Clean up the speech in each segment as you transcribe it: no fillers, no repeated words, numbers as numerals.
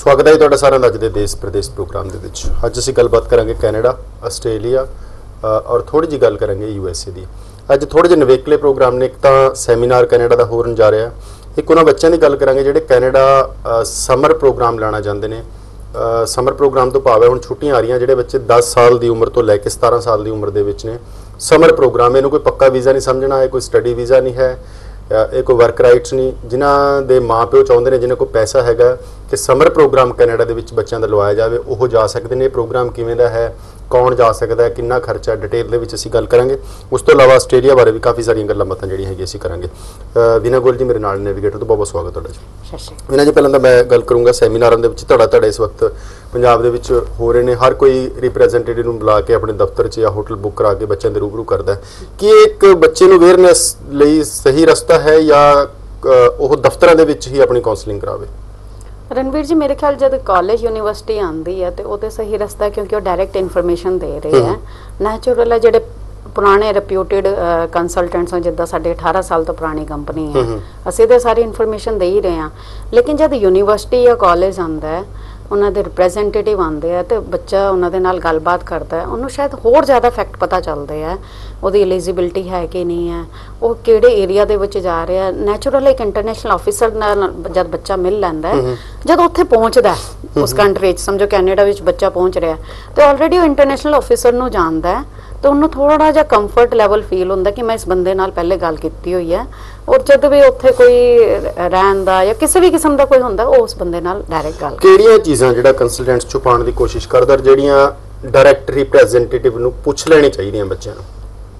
स्वागत है जी तुहाडा सारिਆਂ ਦਾ ਅੱਜ ਦੇ ਦੇਸ਼ ਪ੍ਰਦੇਸ਼ ਪ੍ਰੋਗਰਾਮ ਦੇ ਵਿੱਚ। ਅੱਜ ਅਸੀਂ ਗੱਲਬਾਤ ਕਰਾਂਗੇ ਕੈਨੇਡਾ, ਆਸਟ੍ਰੇਲੀਆ ਔਰ ਥੋੜੀ ਜੀ ਗੱਲ ਕਰਾਂਗੇ ਯੂਐਸਏ ਦੀ। ਅੱਜ ਥੋੜੇ ਜਿਹੇ ਨਵੇਕਲੇ ਪ੍ਰੋਗਰਾਮ ਨੇ। ਇੱਕ ਤਾਂ ਸੈਮੀਨਾਰ ਕੈਨੇਡਾ ਦਾ ਹੋਰਨ ਜਾ ਰਿਹਾ, ਇੱਕ ਉਹਨਾਂ ਬੱਚਿਆਂ ਦੀ ਗੱਲ ਕਰਾਂਗੇ ਜਿਹੜੇ ਕੈਨੇਡਾ ਸਮਰ ਪ੍ਰੋਗਰਾਮ ਲੈਣਾ ਚਾਹੁੰਦੇ ਨੇ। ਸਮਰ ਪ੍ਰੋਗਰਾਮ ਤੋਂ ਭਾਵ ਹੈ ਹੁਣ ਛੁੱਟੀਆਂ ਆ ਰਹੀਆਂ, ਜਿਹੜੇ ਬੱਚੇ 10 ਸਾਲ ਦੀ ਉਮਰ ਤੋਂ ਲੈ ਕੇ 17 ਸਾਲ ਦੀ ਉਮਰ ਦੇ ਵਿੱਚ ਨੇ। ਸਮਰ ਪ੍ਰੋਗਰਾਮ ਇਹਨੂੰ ਕੋਈ ਪੱਕਾ ਵੀਜ਼ਾ ਨਹੀਂ ਸਮਝਣਾ, ਇਹ ਕੋਈ ਸਟੱਡੀ ਵੀਜ਼ਾ नहीं है, ਇਹ ਕੋਈ ਵਰਕ ਰਾਈਟਸ ਨਹੀਂ। ਜਿਨ੍ਹਾਂ ਦੇ ਮਾਂ ਪਿਓ ਚਾਹੁੰਦੇ ਨੇ, ਜਿਹਨਾਂ ਕੋਲ ਪੈਸਾ ਹੈਗਾ ਕਿ ਸਮਰ ਪ੍ਰੋਗਰਾਮ ਕੈਨੇਡਾ ਦੇ ਵਿੱਚ ਬੱਚਿਆਂ ਦਾ ਲਵਾਇਆ ਜਾਵੇ, ਉਹ ਜਾ ਸਕਦੇ ਨੇ। ਇਹ ਪ੍ਰੋਗਰਾਮ ਕਿਵੇਂ ਦਾ ਹੈ, ਕੌਣ ਜਾ ਸਕਦਾ ਹੈ, ਕਿੰਨਾ ਖਰਚਾ, ਡਿਟੇਲ ਦੇ ਵਿੱਚ ਅਸੀਂ ਗੱਲ ਕਰਾਂਗੇ। ਉਸ ਤੋਂ ਇਲਾਵਾ ਆਸਟ੍ਰੇਲੀਆ ਬਾਰੇ ਵੀ ਕਾਫੀ ਸਾਰੀਆਂ ਗੱਲਾਂ ਬਾਤਾਂ ਜਿਹੜੀਆਂ ਹੈਗੀਆਂ ਅਸੀਂ ਕਰਾਂਗੇ। ਵੀਨਾ ਗੋਲ ਜੀ ਮੇਰੇ ਨਾਲ ਨੈਵੀਗੇਟਰ ਤੋਂ ਬਹੁਤ ਸਵਾਗਤ ਤੁਹਾਡਾ ਜੀ। ਵੀਨਾ ਜੀ ਪਹਿਲਾਂ ਤਾਂ ਮੈਂ ਗੱਲ ਕਰੂੰਗਾ ਸੈਮੀਨਾਰਾਂ ਦੇ ਵਿੱਚ ਧੜਾ ਇਸ ਵਕਤ ਪੰਜਾਬ ਦੇ ਵਿੱਚ ਹੋ ਰਹੇ ਨੇ। ਹਰ ਕੋਈ ਰਿਪਰੈਜ਼ੈਂਟੇਟਿਵ ਨੂੰ ਬੁਲਾ ਕੇ ਆਪਣੇ ਦਫ਼ਤਰ 'ਚ ਜਾਂ ਹੋਟਲ ਬੁੱਕ ਕਰਾ ਕੇ ਬੱਚਿਆਂ ਦੇ ਰੂਬਰੂ ਕਰਦਾ। ਕਿ ਇੱਕ ਬੱਚੇ ਨੂੰ ਅਵੇਅਰਨੈਸ ਲਈ ਸਹੀ ਰਸਤਾ ਹੈ ਜਾਂ ਉਹ ਦਫ਼ਤਰਾਂ ਦੇ ਵਿੱਚ ਹੀ ਆਪਣੀ ਕਾਉਂਸਲਿੰਗ ਕਰਾਵੇ? रणवीर जी मेरे ख्याल जब कॉलेज यूनिवर्सिटी आती है तो वो सही रस्ता है, क्योंकि वो डायरैक्ट इनफॉर्मेशन दे रहे हैं। नैचुरल है जो पुराने रिप्यूटेड कंसलटेंट्स हैं, जिदा साढ़े 18 साल तो पुरानी कंपनी है, असीं तो सारी इनफॉर्मेशन दे ही रहे हैं। लेकिन जब यूनिवर्सिटी या कॉलेज आता है, उन्होंने रिप्रैजेंटेटिव आते हैं तो बच्चा उन्होंने नाल गलबात करता है, उन्होंने शायद होर ज़्यादा फैक्ट पता चलते हैं, ਉਹਦੀ एलिजिबिलिटी है कि नहीं है, वो ਕਿਹੜੇ ਏਰੀਆ ਦੇ ਵਿੱਚ ਜਾ ਰਿਹਾ। ਨੈਚੁਰਲ ਇੱਕ ਇੰਟਰਨੈਸ਼ਨਲ ਆਫਿਸਰ ਨਾਲ ਜਦ ਬੱਚਾ ਮਿਲ ਲੈਂਦਾ ਹੈ, ਜਦ ਉੱਥੇ ਪਹੁੰਚਦਾ ਉਸ ਕੰਟਰੀ 'ਚ, ਸਮਝੋ ਕੈਨੇਡਾ ਵਿੱਚ ਬੱਚਾ ਪਹੁੰਚ ਰਿਹਾ ਤੇ ਆਲਰੇਡੀ ਉਹ ਇੰਟਰਨੈਸ਼ਨਲ ਆਫਿਸਰ ਨੂੰ ਜਾਣਦਾ ਹੈ, तो उन्होंने थोड़ा जिहा कंफर्ट लैवल फील होंदा कि मैं इस बंदे नाल पहले गल कीती हुई है, और जब भी उत्थे कोई रहन दा या किसी भी किस्म दा कोई हुंदा उस बंदे नाल डायरैक्ट गल। किहड़ियां चीज़ां जिहड़ा कंसलटेंट्स छुपाउण दी कोशिश करदा, जिहड़ियां डायरैक्ट रिप्रैजेंटेटिव नूं पुछ लेनी चाहीदियां बच्चों नूं?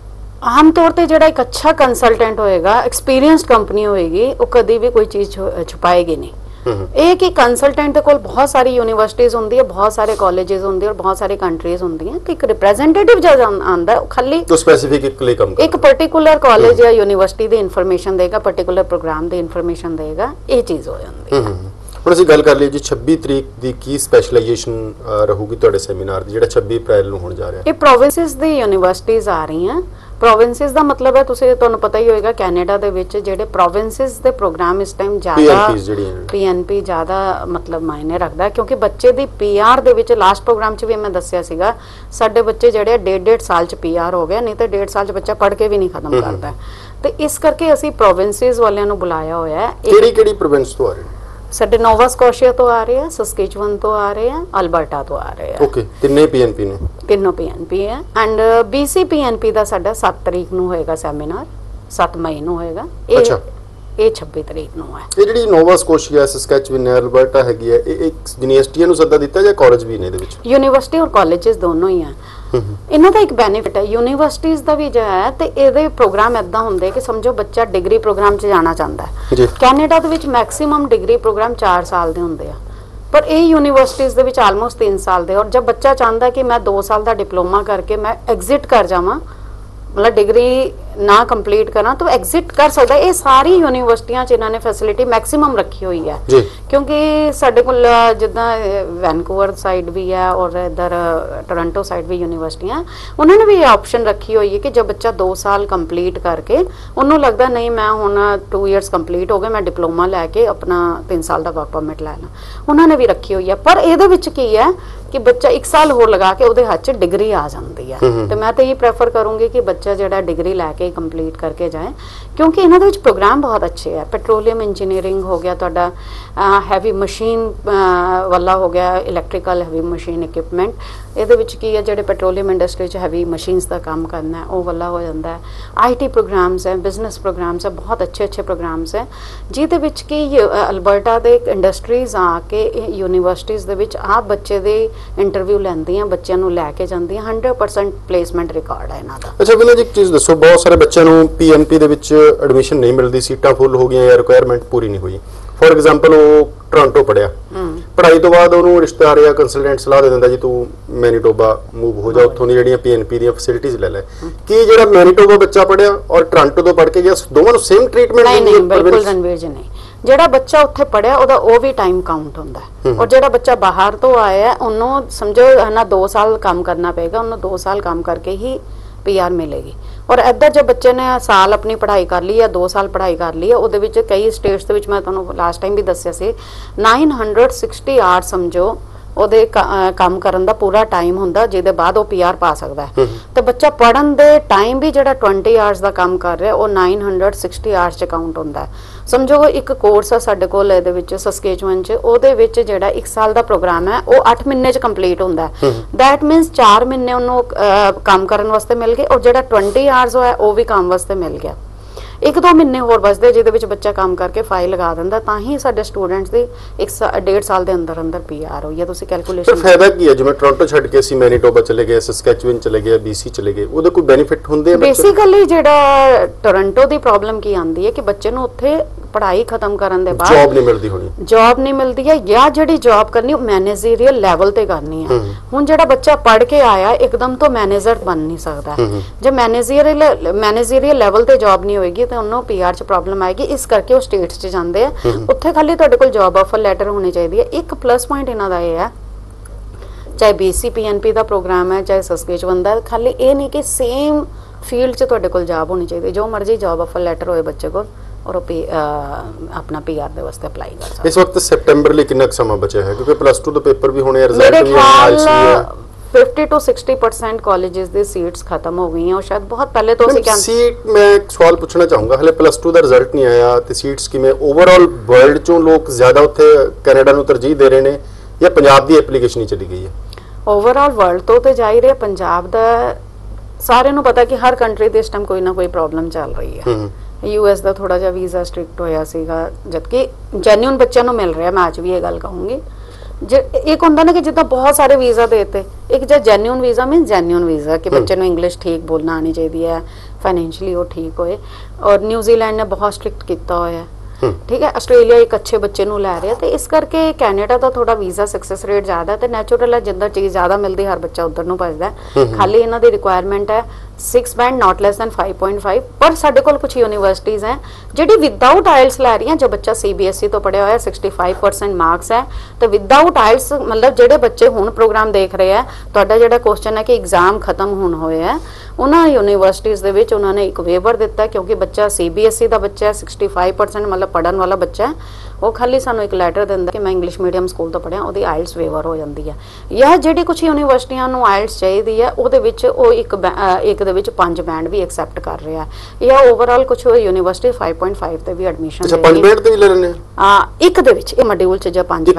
आम तौर पर जिहड़ा एक अच्छा कंसलटेंट होएगा, एक्सपीरियंस्ड कंपनी होएगी, वो कभी भी कोई चीज़ छुपाएगी नहीं। एक ही कंसलटेंट के कोल बहुत सारी यूनिवर्सिटीज़ होंदी है, बहुत सारे कॉलेजेस होंदे और बहुत सारी कंट्रीज होंदी हैं। एक रिप्रेजेंटेटिव जब आंदा है खाली तो स्पेसिफिक एक पर्टिकुलर कॉलेज या यूनिवर्सिटी दी इंफॉर्मेशन देगा, पर्टिकुलर प्रोग्राम दी इंफॉर्मेशन देगा, ये चीज़ हो जाती है। ਹੁਣ ਅਸੀਂ ਗੱਲ ਕਰ ਲਈ ਜੀ 26 ਤਰੀਕ ਦੀ ਕੀ ਸਪੈਸ਼ਲਾਈਜੇਸ਼ਨ ਰਹੂਗੀ ਤੁਹਾਡੇ ਸੈਮੀਨਾਰ ਦੀ, ਜਿਹੜਾ 26 ਅਪ੍ਰੈਲ ਨੂੰ ਹੋਣ ਜਾ ਰਿਹਾ? ਇਹ ਪ੍ਰੋਵਿੰਸਿਸ ਦੀ ਯੂਨੀਵਰਸਿਟੀਜ਼ ਆ ਰਹੀਆਂ। ਪ੍ਰੋਵਿੰਸਿਸ ਦਾ ਮਤਲਬ ਹੈ, ਤੁਹਾਨੂੰ ਪਤਾ ਹੀ ਹੋਏਗਾ ਕੈਨੇਡਾ ਦੇ ਵਿੱਚ ਜਿਹੜੇ ਪ੍ਰੋਵਿੰਸਿਸ ਦੇ ਪ੍ਰੋਗਰਾਮ ਇਸ ਟਾਈਮ ਜ਼ਿਆਦਾ ਪੀਐਨਪੀ ਜ਼ਿਆਦਾ ਮਤਲਬ ਮਾਇਨੇ ਰੱਖਦਾ, ਕਿਉਂਕਿ ਬੱਚੇ ਦੀ ਪੀਆਰ ਦੇ ਵਿੱਚ ਲਾਸਟ ਪ੍ਰੋਗਰਾਮ 'ਚ ਵੀ ਮੈਂ ਦੱਸਿਆ ਸੀਗਾ, ਸਾਡੇ ਬੱਚੇ ਜਿਹੜੇ 1.5 ਸਾਲ 'ਚ ਪੀਆਰ ਹੋ ਗਏ, ਨਹੀਂ ਤਾਂ 1.5 ਸਾਲ 'ਚ ਬੱਚਾ ਪੜ੍ਹ ਕੇ ਵੀ ਨਹੀਂ ਖਤਮ ਕਰਦਾ। ਤੇ ਇਸ ਕਰਕੇ ਅਸੀਂ ਪ੍ਰੋਵਿੰਸਿਸ ਵਾਲਿਆਂ ਨੂੰ ਬੁਲਾਇਆ ਹੋਇਆ ਹੈ। ਕਿਹੜੀ ਪ੍ਰੋਵਿੰਸ ਤੋਂ ਆ ਰਹੇ? ਸਾਡੇ ਨੋਵਾ ਸਕੋਸ਼ੀਆ ਤੋਂ ਆ ਰਹੇ ਆ, ਸਸਕੇਚੁਅਨ ਤੋਂ ਆ ਰਹੇ ਆ, ਅਲਬਰਟਾ ਤੋਂ ਆ ਰਹੇ ਆ। ਓਕੇ, ਤਿੰਨੇ ਪੀਐਨਪੀ ਨੇ? ਤਿੰਨੋਂ ਪੀਐਨਪੀ ਹੈ। ਐਂਡ BC PNP ਦਾ ਸਾਡਾ 7 ਤਰੀਕ ਨੂੰ ਹੋਏਗਾ ਸੈਮੀਨਾਰ, 7 ਮਈ ਨੂੰ ਹੋਏਗਾ। ਇਹ 26 ਤਰੀਕ ਨੂੰ ਹੈ। ਇਹ ਜਿਹੜੀ ਨੋਵਾ ਸਕੋਸ਼ੀਆ, ਸਸਕੈਚੁਅਨ, ਅਲਬਰਟਾ ਹੈਗੀ ਹੈ, ਇਹ ਯੂਨੀਵਰਸਿਟੀਆਂ ਨੂੰ ਸੱਦਾ ਦਿੱਤਾ ਜਾਂ ਕਾਲਜ ਵੀ ਨੇ ਇਹਦੇ ਵਿੱਚ? ਯੂਨੀਵਰਸਿਟੀ ਔਰ ਕਾਲਜਸ ਦੋਨੋਂ ਹੀ ਆ। ਇਹਨਾਂ ਦਾ ਇੱਕ ਬੈਨੀਫਿਟ ਹੈ ਯੂਨੀਵਰਸਿਟੀਜ਼ ਦਾ ਵੀ, ਜੋ ਹੈ ਤੇ ਇਹਦੇ ਪ੍ਰੋਗਰਾਮ ਇਦਾਂ ਹੁੰਦੇ ਕਿ ਸਮਝੋ ਬੱਚਾ ਡਿਗਰੀ ਪ੍ਰੋਗਰਾਮ 'ਚ ਜਾਣਾ ਚਾਹੁੰਦਾ ਹੈ। ਕੈਨੇਡਾ ਦੇ ਵਿੱਚ ਮੈਕਸਿਮਮ ਡਿਗਰੀ ਪ੍ਰੋਗਰਾਮ 4 ਸਾਲ ਦੇ ਹੁੰਦੇ ਆ, ਪਰ ਇਹ ਯੂਨੀਵਰਸਿਟੀਜ਼ ਦੇ ਵਿੱਚ ਆਲਮੋਸਟ 3 ਸਾਲ ਦੇ। ਔਰ ਜਦ ਬੱਚਾ ਚਾਹੁੰਦਾ ਕਿ ਮੈਂ 2 ਸਾਲ ਦਾ ਡਿਪਲੋਮਾ ਕਰਕੇ ਮੈਂ ਐਗਜ਼ਿਟ ਕਰ ਜਾਵਾਂ, मतलब डिग्री ना कंप्लीट करा, तो एग्जिट कर सकता है। ये सारी यूनिवर्सिटियां इन्होंने फैसिलिटी मैक्सिमम रखी हुई है, क्योंकि साडे कोल जिद्दां वैनकूवर साइड भी है और इधर टोरंटो साइड भी यूनिवर्सिटियां, उन्होंने भी ऑप्शन रखी हुई है कि जब बच्चा 2 साल कंप्लीट करके उन्होंने लगता नहीं मैं हुण 2 ईयर्स कंप्लीट हो गए, मैं डिप्लोमा लैके अपना 3 साल का वर्क परमिट लै ला, उन्होंने भी रखी हुई है। पर ये की है कि बच्चा 1 साल होर लगा के उहदे हाथ च डिग्री आ जाती है। तो मैं तो यही प्रेफर करूँगी कि बच्चा जिहड़ा डिग्री लैके कंप्लीट करके जाए, क्योंकि इन्हां दे विच प्रोग्राम बहुत अच्छे है। पेट्रोलियम इंजीनियरिंग हो गया, तुहाडा हैवी मशीन वाला हो गया, इलैक्ट्रिकल हैवी मशीन इक्विपमेंट, ਇਹਦੇ ਵਿੱਚ ਕੀ ਹੈ ਜਿਹੜੇ ਪੈਟਰੋਲੀਅਮ ਇੰਡਸਟਰੀ 'ਚ ਹੈਵੀ ਮਸ਼ੀਨਸ ਦਾ ਕੰਮ ਕਰਨਾ ਹੈ ਉਹ ਵਾਲਾ ਹੋ ਜਾਂਦਾ ਹੈ। IT ਪ੍ਰੋਗਰਾਮਸ ਹੈ, ਬਿਜ਼ਨਸ ਪ੍ਰੋਗਰਾਮਸ ਹੈ, ਬਹੁਤ ਅੱਛੇ ਪ੍ਰੋਗਰਾਮਸ ਹੈ, ਜਿਹਦੇ ਵਿੱਚ ਕਿ ਅਲਬਰਟਾ ਦੇ ਇੰਡਸਟਰੀਜ਼ ਆ ਕੇ ਯੂਨੀਵਰਸਿਟੀਜ਼ ਦੇ ਵਿੱਚ ਆਪ ਬੱਚੇ ਦੇ ਇੰਟਰਵਿਊ ਲੈਂਦੀਆਂ, ਬੱਚਿਆਂ ਨੂੰ ਲੈ ਕੇ ਜਾਂਦੀਆਂ। 100% ਪਲੇਸਮੈਂਟ ਰਿਕਾਰਡ ਹੈ ਇਹਨਾਂ ਦਾ। ਅੱਛਾ ਵਿਨੋਦ ਜੀ, ਇੱਕ ਚੀਜ਼ ਦੱਸੋ, ਬਹੁਤ ਸਾਰੇ ਬੱਚਿਆਂ ਨੂੰ PNP ਦੇ ਵਿੱਚ ਐਡਮਿਸ਼ਨ ਨਹੀਂ ਮਿਲਦੀ, ਸੀਟਾਂ ਫੁੱਲ ਹੋ ਗਈਆਂ ਜਾਂ ਰਿਕੁਆਇਰਮੈਂਟ ਪੂਰੀ ਨਹੀਂ ਹੋਈ। ਫੋਰ ਐਗਜ਼ਾਮਪਲ ਉਹ ਟੋਰਾਂਟੋ ਪੜ੍ਹਿਆ, ਪੜ੍ਹਾਈ ਤੋਂ ਬਾਅਦ ਉਹਨੂੰ ਰਿਸ਼ਤੇਦਾਰ ਜਾਂ ਕੰਸਲਟੈਂਟ ਸਲਾਹ ਦੇ ਦਿੰਦਾ ਜੀ ਤੂੰ ਮੈਨੀਟੋਬਾ ਮੂਵ ਹੋ ਜਾ, ਉੱਥੋਂ ਦੀ ਜਿਹੜੀਆਂ PNP ਦੀਆਂ ਫੈਸਿਲਿਟੀਜ਼ ਲੈ ਲੈ। ਕੀ ਜਿਹੜਾ ਮੈਨੀਟੋਬਾ ਬੱਚਾ ਪੜ੍ਹਿਆ ਔਰ ਟੋਰਾਂਟੋ ਤੋਂ ਪੜ੍ਹ ਕੇ ਗਿਆ, ਦੋਵਾਂ ਨੂੰ ਸੇਮ ਟ੍ਰੀਟਮੈਂਟ? ਨਹੀਂ, ਬਿਲਕੁਲ ਰਣਵੀਰ ਜੀ, ਨਹੀਂ। ਜਿਹੜਾ ਬੱਚਾ ਉੱਥੇ ਪੜ੍ਹਿਆ ਉਹਦਾ ਉਹ ਵੀ ਟਾਈਮ ਕਾਊਂਟ ਹੁੰਦਾ ਹੈ, ਔਰ ਜਿਹੜਾ ਬੱਚਾ ਬਾਹਰ ਤੋਂ ਆਇਆ ਉਹਨੂੰ ਸਮਝੋ ਨਾ 2 ਸਾਲ ਕੰਮ ਕਰਨਾ ਪਏਗਾ, ਉਹਨੂੰ 2 ਸਾਲ ਕੰਮ ਕਰਕੇ ਹੀ PR मिलेगी। और इधर जो बच्चे ने साल अपनी पढ़ाई कर ली या 2 साल पढ़ाई कर ली है, ਉਹਦੇ ਵਿੱਚ कई स्टेट्स ਦੇ ਵਿੱਚ मैं ਤੁਹਾਨੂੰ लास्ट टाइम भी दस्सिया सी 960 आवर्स समझो ਉਹਦੇ ਕੰਮ ਕਰਨ ਦਾ ਪੂਰਾ ਟਾਈਮ ਹੁੰਦਾ ਜਿਹਦੇ ਬਾਅਦ ਉਹ PR ਪਾ ਸਕਦਾ ਹੈ। ਤੇ ਬੱਚਾ ਪੜਨ ਦੇ ਟਾਈਮ ਵੀ ਜਿਹੜਾ 20 ਆਵਰਸ ਦਾ ਕੰਮ ਕਰ ਰਿਹਾ ਉਹ 960 ਆਵਰਸ ਚ ਕਾਊਂਟ ਹੁੰਦਾ ਹੈ। ਸਮਝੋ ਇੱਕ ਕੋਰਸ ਆ ਸਾਡੇ ਕੋਲ ਇਹਦੇ ਵਿੱਚ ਸਸਕੇਚੁਅਨ ਚ, ਉਹਦੇ ਵਿੱਚ ਜਿਹੜਾ 1 ਸਾਲ ਦਾ ਪ੍ਰੋਗਰਾਮ ਹੈ ਉਹ 8 ਮਹੀਨੇ ਚ ਕੰਪਲੀਟ ਹੁੰਦਾ ਹੈ। ਦੈਟ ਮੀਨਸ 4 ਮਹੀਨੇ ਉਹਨੂੰ ਕੰਮ ਕਰਨ ਵਾਸਤੇ ਮਿਲ ਗਏ, ਔਰ ਜਿਹੜਾ 20 ਆਵਰਸ ਹੋਇਆ ਉਹ ਵੀ ਕੰਮ ਵਾਸਤੇ ਮਿਲ ਗਿਆ। 1-2 ਮਹੀਨੇ ਹੋਰ ਬਚਦੇ ਜਿਹਦੇ ਵਿੱਚ ਬੱਚਾ ਕੰਮ ਕਰਕੇ ਫਾਈਲ ਲਗਾ ਦਿੰਦਾ, ਤਾਂ ਹੀ ਸਾਡੇ ਸਟੂਡੈਂਟਸ ਦੀ 1.5 ਸਾਲ ਦੇ ਅੰਦਰ ਅੰਦਰ PR ਹੋਈ ਹੈ। ਤੁਸੀਂ ਕੈਲਕੂਲੇਸ਼ਨ ਫਾਇਦਾ ਕੀ ਹੈ? ਜਿਵੇਂ ਟੋਰਾਂਟੋ ਛੱਡ ਕੇ ਅਸੀਂ ਮੈਨੀਟੋਬਾ ਚਲੇ ਗਏ, ਸਸਕੈਚੁਅਨ ਚਲੇ ਗਏ, BC ਚਲੇ ਗਏ, ਉਹਦੇ ਕੋਈ ਬੈਨੀਫਿਟ ਹੁੰਦੇ ਆ? ਬੇਸਿਕਲੀ ਜਿਹੜਾ ਟੋਰਾਂਟੋ ਦੀ ਪ੍ਰੋਬਲਮ ਕੀ ਆਉਂਦੀ ਹੈ ਕਿ ਬੱਚੇ ਨੂੰ ਉੱਥੇ ਪੜ੍ਹਾਈ ਖਤਮ ਕਰਨ ਦੇ ਬਾਅਦ ਜੌਬ ਨਹੀਂ ਮਿਲਦੀ ਹੋਣੀ, ਜੌਬ ਨਹੀਂ ਮਿਲਦੀ ਹੈ, ਜਾਂ ਜਿਹੜੀ ਜੌਬ ਕਰਨੀ ਉਹ ਮੈਨੇਜਰੀਅਲ ਲੈਵਲ ਤੇ ਕਰਨੀ ਹੈ। ਹੁਣ ਜਿਹੜਾ ਬੱਚਾ ਪੜ੍ਹ ਕੇ ਆਇਆ ਇੱਕਦਮ ਤੋਂ ਮੈਨੇਜਰ ਬਣ ਨਹੀਂ ਸਕਦਾ। ਜੇ ਮੈਨੇਜਰੀਅਲ ਲੈਵਲ ਤੇ ਜੌਬ ਨਹੀਂ ਹੋਏਗੀ ਤਾਂ ਉਹਨੂੰ PR ਚ ਪ੍ਰੋਬਲਮ ਆਏਗੀ। ਇਸ ਕਰਕੇ ਉਹ ਸਟੇਟਸ ਚ ਜਾਂਦੇ ਆ, ਉੱਥੇ ਖਾਲੀ ਤੁਹਾਡੇ ਕੋਲ ਜੌਬ ਆਫਰ ਲੈਟਰ ਹੋਣੀ ਚਾਹੀਦੀ ਹੈ। ਇੱਕ ਪਲੱਸ ਪੁਆਇੰਟ ਇਹਨਾਂ ਦਾ ਇਹ ਹੈ, ਚਾਹੇ BC PNP ਦਾ ਪ੍ਰੋਗਰਾਮ ਹੈ ਚਾਹੇ ਸਸਕੇਚੁਅਨ ਦਾ, ਖਾਲੀ ਇਹ ਨਹੀਂ ਕਿ ਸੇਮ ਫੀਲਡ ਚ ਤੁਹਾਡੇ ਕੋਲ ਜੌਬ ਹੋਣੀ ਚਾਹੀਦੀ। ਜੋ ਮਰਜ਼ੀ ਜੌਬ ਆਫਰ ਲੈਟਰ ਹੋਏ ਬੱਚੇ ਕੋਲ और अपना PR ਦੇ ਵਾਸਤੇ ਅਪਲਾਈ ਕਰ ਸਕਦਾ। ਇਸ ਵਕਤ ਸੈਪਟੈਂਬਰ ਲਈ ਕਿੰਨਾ ਸਮਾਂ ਬਚਿਆ ਹੈ? ਕਿਉਂਕਿ +2 ਦੇ ਪੇਪਰ ਵੀ ਹੋਣੇ ਆ, ਰਿਜ਼ਲਟ ਵੀ ਆਉਣਾ ਹੈ। 50 to 60% ਕਾਲਜਸ ਦੇ ਸੀਟਸ ਖਤਮ ਹੋ ਗਈਆਂ, ਉਹ ਸ਼ਾਇਦ ਬਹੁਤ ਪਹਿਲੇ ਤੋਂ ਅਸੀਂ ਕਹਿੰਦੇ ਸੀਟ। ਮੈਂ ਇੱਕ ਸਵਾਲ ਪੁੱਛਣਾ ਚਾਹੂੰਗਾ, ਹਲੇ +2 ਦਾ ਰਿਜ਼ਲਟ ਨਹੀਂ ਆਇਆ ਤੇ ਸੀਟਸ ਕਿਵੇਂ? ਓਵਰਆਲ ਵਰਲਡ ਚੋਂ ਲੋਕ ਜ਼ਿਆਦਾ ਉੱਥੇ ਕੈਨੇਡਾ ਨੂੰ ਤਰਜੀਹ ਦੇ ਰਹੇ ਨੇ ਜਾਂ ਪੰਜਾਬ ਦੀ ਐਪਲੀਕੇਸ਼ਨ ਹੀ ਚਲੀ ਗਈ ਹੈ? ਓਵਰਆਲ ਵਰਲਡ ਤੋਂ ਤੇ ਜਾ ਹੀ ਰਿਹਾ, ਪੰਜਾਬ ਦਾ ਸਾਰਿਆਂ ਨੂੰ ਪਤਾ ਕਿ ਹਰ ਕੰਟਰੀ ਦੇ ਇਸ ਟਾਈਮ ਕੋਈ ਨਾ ਕੋਈ ਪ੍ਰੋਬਲਮ ਚੱਲ ਰਹੀ ਹੈ। US ਦਾ ਥੋੜਾ ਜਿਹਾ ਵੀਜ਼ਾ ਸਟ੍ਰਿਕਟ ਹੋਇਆ ਸੀਗਾ, ਜਦਕਿ ਜੈਨੂਇਨ ਬੱਚਿਆਂ ਨੂੰ ਮਿਲ ਰਿਹਾ। ਮੈਂ ਅੱਜ ਵੀ ਇਹ ਗੱਲ ਕਹੂੰਗੀ, ਜੇ ਇੱਕ ਹੁੰਦਾ ਨਾ ਕਿ ਜਿੱਦਾਂ ਬਹੁਤ ਸਾਰੇ ਵੀਜ਼ਾ ਦੇਤੇ, ਇੱਕ ਜੇ genuine visa means genuine visa ਕਿ ਬੱਚੇ ਨੂੰ ਇੰਗਲਿਸ਼ ਠੀਕ ਬੋਲਣਾ ਆਣੀ ਚਾਹੀਦੀ ਹੈ, ਫਾਈਨੈਂਸ਼ੀਅਲੀ ਉਹ ਠੀਕ ਹੋਏ। ਔਰ ਨਿਊਜ਼ੀਲੈਂਡ ਨੇ ਬਹੁਤ ਸਟ੍ਰਿਕਟ ਕੀਤਾ ਹੋਇਆ, ਠੀਕ ਹੈ। ਆਸਟ੍ਰੇਲੀਆ ਇੱਕ ਅੱਛੇ ਬੱਚੇ ਨੂੰ ਲੈ ਰਿਹਾ, ਤੇ ਇਸ ਕਰਕੇ ਕੈਨੇਡਾ ਦਾ ਥੋੜਾ ਵੀਜ਼ਾ ਸਕਸੈਸ ਰੇਟ ਜ਼ਿਆਦਾ ਤੇ ਨੈਚੁਰਲ ਹੈ, ਜਿੱਦਾਂ ਚੀਜ਼ ਜ਼ਿਆਦਾ ਮਿਲਦੀ ਹਰ ਬੱਚਾ ਉਧਰ ਨੂੰ ਭੱਜਦਾ। ਖਾਲੀ ਇਹਨਾਂ ਦੀ ਰਿਕੁਆਇਰਮੈਂਟ ਹੈ 6 ਬੈਂਡ not less than 5.5। ਪਰ ਸਾਡੇ ਕੋਲ ਕੁਝ ਯੂਨੀਵਰਸਿਟੀਜ਼ ਹੈ ਜਿਹੜੀ ਵਿਦਆਊਟ ਆਇਲਸ ਲੈ ਰਹੀਆਂ। ਜੋ ਬੱਚਾ CBSE ਤੋਂ ਪੜਿਆ ਹੋਇਆ 65% ਮਾਰਕਸ ਹੈ, ਤੇ ਵਿਦਆਊਟ ਆਇਲਸ ਮਤਲਬ ਜਿਹੜੇ ਬੱਚੇ ਹੁਣ ਪ੍ਰੋਗਰਾਮ ਦੇਖ ਰਹੇ ਆ, ਤੁਹਾਡਾ ਜਿਹੜਾ ਕੁਐਸਚਨ ਹੈ ਕਿ ਐਗਜ਼ਾਮ ਖਤਮ ਹੋਣ ਹੋਏ ਆ, ਉਹਨਾਂ ਯੂਨੀਵਰਸਿਟੀਜ਼ ਦੇ ਵਿੱਚ ਉਹਨਾਂ ਨੇ ਇੱਕ ਵੇਵਰ ਦਿੱਤਾ, ਕਿਉਂਕਿ ਬੱਚਾ CBSE ਦਾ ਬੱਚਾ ਹੈ, 65% ਮਤਲਬ ਪੜਨ ਵਾਲਾ ਬੱਚਾ ਹੈ, ਉਹ ਖਾਲੀ ਸਾਨੂੰ ਇੱਕ ਲੈਟਰ ਦਿੰਦਾ ਕਿ ਮੈਂ ਇੰਗਲਿਸ਼ ਮੀਡੀਅਮ ਸਕੂਲ ਤੋਂ ਪੜਿਆ, ਉਹਦੀ ਆਇਲਸ ਵੇਵਰ ਹੋ ਜਾਂਦੀ ਹੈ। ਜਾਂ ਜਿਹੜੀ ਕੁਝ ਯੂਨੀਵਰਸਿਟੀਆਂ ਨੂੰ ਆਇਲਸ ਚਾਹੀਦੀ ਹੈ, ਉਹਦੇ ਵਿੱਚ ਉਹ ਇੱਕ ਦੇ ਵਿੱਚ 5 ਬੈਂਡ ਵੀ ਐਕਸੈਪਟ ਕਰ ਰਿਹਾ, ਜਾਂ ਓਵਰਆਲ ਕੁਝ ਯੂਨੀਵਰਸਿਟੀ 5.5 ਤੇ ਵੀ ਐਡਮਿਸ਼ਨ। ਅੱਛਾ, 5 ਬੈਂਡ ਤੇ ਵੀ ਲੈ ਰਹੇ ਨੇ? ਇੱਕ ਦੇ ਵਿੱਚ ਇਹ ਮੋਡਿਊਲ ਚ ਜਾਂ 5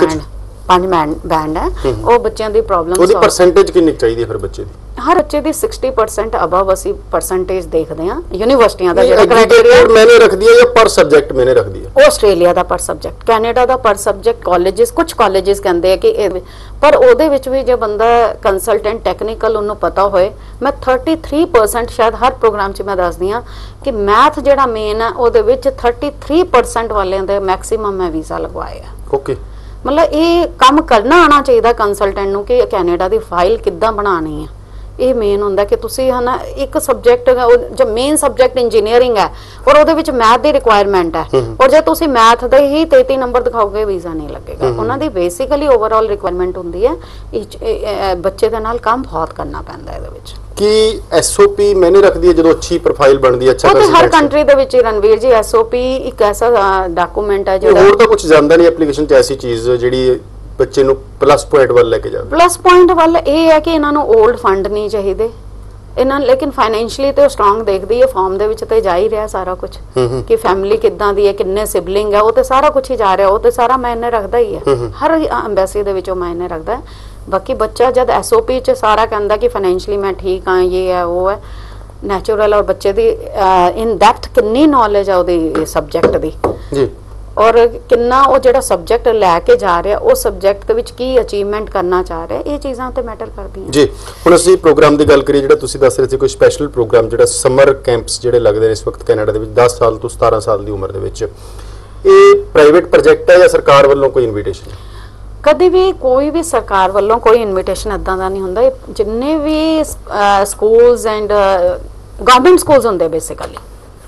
ਬੈਂਡ ਹੈ, ਉਹ ਬੱਚਿਆਂ ਦੀ ਪ੍ਰੋਬਲਮ। ਉਹਦੀ ਪਰਸੈਂਟੇਜ ਕਿੰਨੀ ਚਾਹੀਦੀ ਹੈ ਫਿਰ ਬੱਚੇ ਦੀ? ਹਰ ਬੱਚੇ ਦੀ 60% ਅਬਵ ਅਸੀਂ ਪਰਸੈਂਟੇਜ ਦੇਖਦੇ ਹਾਂ। ਯੂਨੀਵਰਸਿਟੀਆਂ ਦਾ ਜਿਹੜਾ ਕ੍ਰਾਈਟੇਰੀਆ ਮੈਨੇ ਰੱਖਦੀ ਹੈ ਜਾਂ ਪਰ ਸਬਜੈਕਟ ਮੈਨੇ ਰੱਖਦੀ ਹੈ? ਆਸਟ੍ਰੇਲੀਆ ਦਾ ਪਰ ਸਬਜੈਕਟ, ਕੈਨੇਡਾ ਦਾ ਪਰ ਸਬਜੈਕਟ। ਕਾਲਜਸ ਕੁਝ ਕਾਲਜਸ ਕਹਿੰਦੇ ਆ ਕਿ ਪਰ ਉਹਦੇ ਵਿੱਚ ਵੀ ਜੇ ਬੰਦਾ ਕੰਸਲਟੈਂਟ ਟੈਕਨੀਕਲ ਉਹਨੂੰ ਪਤਾ ਹੋਏ, ਮੈਂ 33% ਸ਼ਾਇਦ ਹਰ ਪ੍ਰੋਗਰਾਮ 'ਚ ਮੈਂ ਦੱਸਦੀ ਹਾਂ ਕਿ ਮੈਥ ਜਿਹੜਾ ਮੇਨ ਹੈ ਉਹਦੇ ਵਿੱਚ 33% ਵਾਲਿਆਂ ਦੇ ਮੈਕਸਿਮਮ ਮੈਂ ਵੀਜ਼ਾ ਲਗਵਾਇਆ। ਓਕੇ, ਮਤਲਬ ਇਹ ਕੰਮ ਕਰਨਾ ਆਉਣਾ ਚਾਹੀਦਾ ਕੰਸਲਟੈਂਟ ਨੂੰ ਕਿ ਕੈਨੇਡਾ ਦੀ ਫਾਈਲ ਕਿੱਦਾਂ ਬਣਾਉਣੀ ਹੈ। ਇਹ ਮੇਨ ਹੁੰਦਾ ਕਿ ਤੁਸੀਂ ਹਨਾ ਇੱਕ ਸਬਜੈਕਟ ਜੋ ਮੇਨ ਸਬਜੈਕਟ ਇੰਜੀਨੀਅਰਿੰਗ ਹੈ ਔਰ ਉਹਦੇ ਵਿੱਚ ਮੈਥ ਦੀ ਰਿਕੁਆਇਰਮੈਂਟ ਹੈ, ਔਰ ਜੇ ਤੁਸੀਂ ਮੈਥ ਦੇ ਹੀ 33 ਨੰਬਰ ਦਿਖਾਓਗੇ ਵੀਜ਼ਾ ਨਹੀਂ ਲੱਗੇਗਾ। ਉਹਨਾਂ ਦੀ ਬੇਸਿਕਲੀ ਓਵਰਆਲ ਰਿਕੁਆਇਰਮੈਂਟ ਹੁੰਦੀ ਹੈ, ਬੱਚੇ ਦੇ ਨਾਲ ਕੰਮ ਬਹੁਤ ਕਰਨਾ ਪੈਂਦਾ ਇਹਦੇ ਵਿੱਚ। ਕਿ SOP ਮੈਨੇ ਰੱਖਦੀ ਹੈ ਜਦੋਂ ਅੱਛੀ ਪ੍ਰੋਫਾਈਲ ਬਣਦੀ ਹੈ? ਅੱਛਾ, ਉਹ ਹਰ ਕੰਟਰੀ ਦੇ ਵਿੱਚ ਰਣਵੀਰ ਜੀ SOP ਇੱਕ ਐਸਾ ਡਾਕੂਮੈਂਟ ਹੈ ਜਿਹੜਾ ਹੋਰ ਤਾਂ ਕੁਝ ਜਾਂਦਾ ਨਹੀਂ ਐਪਲੀਕੇਸ਼ਨ 'ਚ, ਐਸੀ ਚੀਜ਼ ਜਿਹੜੀ ਬੱਚੇ ਨੂੰ ਪਲੱਸ ਪੁਆਇੰਟ ਵੱਲ ਲੈ ਕੇ ਜਾਵੇ। ਪਲੱਸ ਪੁਆਇੰਟ ਵੱਲ ਇਹ ਹੈ ਕਿ ਇਹਨਾਂ ਨੂੰ 올ਡ ਫੰਡ ਨਹੀਂ ਚਾਹੀਦੇ ਇਹਨਾਂ, ਲੇਕਿਨ ਫਾਈਨੈਂਸ਼ੀਅਲੀ ਤੇ ਉਹ ਸਟਰੋਂਗ ਦੇਖਦੀ ਹੈ। ਫਾਰਮ ਦੇ ਵਿੱਚ ਤੇ ਜਾ ਹੀ ਰਿਹਾ ਸਾਰਾ ਕੁਝ ਕਿ ਫੈਮਿਲੀ ਕਿੱਦਾਂ ਦੀ ਹੈ, ਕਿੰਨੇ ਸਿਬਲਿੰਗ ਹੈ, ਉਹ ਤੇ ਸਾਰਾ ਕੁਝ ਹੀ ਜਾ ਰਿਹਾ, ਉਹ ਤੇ ਸਾਰਾ ਮਾਇਨੇ ਰੱਖਦਾ ਹੀ ਹੈ। ਹਰ ਐਮਬੈਸੀ ਦੇ ਵਿੱਚ ਉਹ ਮਾਇਨੇ ਰੱਖਦਾ ਹੈ। ਬਾਕੀ ਬੱਚਾ ਜਦ SOP 'ਚ ਸਾਰਾ ਕਹਿੰਦਾ ਕਿ ਫਾਈਨੈਂਸ਼ੀਅਲੀ ਮੈਂ ਠੀਕ ਹਾਂ, ਇਹ ਹੈ ਉਹ ਹੈ, ਨੈਚੁਰਲ। ਔਰ ਬੱਚੇ ਦੀ ਇਨ ਡੈਪਥ ਕਿੰਨੀ ਨੌਲੇਜ ਹੈ ਉਹਦੀ ਸਬਜੈਕਟ ਦੀ ਜੀ, ਔਰ ਕਿੰਨਾ ਉਹ ਜਿਹੜਾ ਸਬਜੈਕਟ ਲੈ ਕੇ ਜਾ ਰਿਹਾ ਉਹ ਸਬਜੈਕਟ ਦੇ ਵਿੱਚ ਕੀ ਅਚੀਵਮੈਂਟ ਕਰਨਾ ਚਾਹ ਰਿਹਾ, ਇਹ ਚੀਜ਼ਾਂ ਤੇ ਮੈਟਰ ਕਰਦੀਆਂ ਜੀ। ਹੁਣ ਅਸੀਂ ਪ੍ਰੋਗਰਾਮ ਦੀ ਗੱਲ ਕਰੀਏ, ਜਿਹੜਾ ਤੁਸੀਂ ਦੱਸ ਰਹੇ ਸੀ ਕੋਈ ਸਪੈਸ਼ਲ ਪ੍ਰੋਗਰਾਮ, ਜਿਹੜਾ ਸਮਰ ਕੈਂਪਸ ਜਿਹੜੇ ਲੱਗਦੇ ਨੇ ਇਸ ਵਕਤ ਕੈਨੇਡਾ ਦੇ ਵਿੱਚ 10 ਸਾਲ ਤੋਂ 17 ਸਾਲ ਦੀ ਉਮਰ ਦੇ ਵਿੱਚ, ਇਹ ਪ੍ਰਾਈਵੇਟ ਪ੍ਰੋਜੈਕਟ ਹੈ ਜਾਂ ਸਰਕਾਰ ਵੱਲੋਂ ਕੋਈ ਇਨਵੀਟੇਸ਼ਨ? ਕਦੇ ਵੀ ਕੋਈ ਵੀ ਸਰਕਾਰ ਵੱਲੋਂ ਕੋਈ ਇਨਵੀਟੇਸ਼ਨ ਇਦਾਂ ਦਾ ਨਹੀਂ ਹੁੰਦਾ। ਇਹ ਜਿੰਨੇ ਵੀ ਸਕੂਲਸ ਐਂਡ ਗਵਰਨਮੈਂਟ ਸਕੂਲਸ ਹੁੰਦੇ ਬੇਸਿਕਲੀ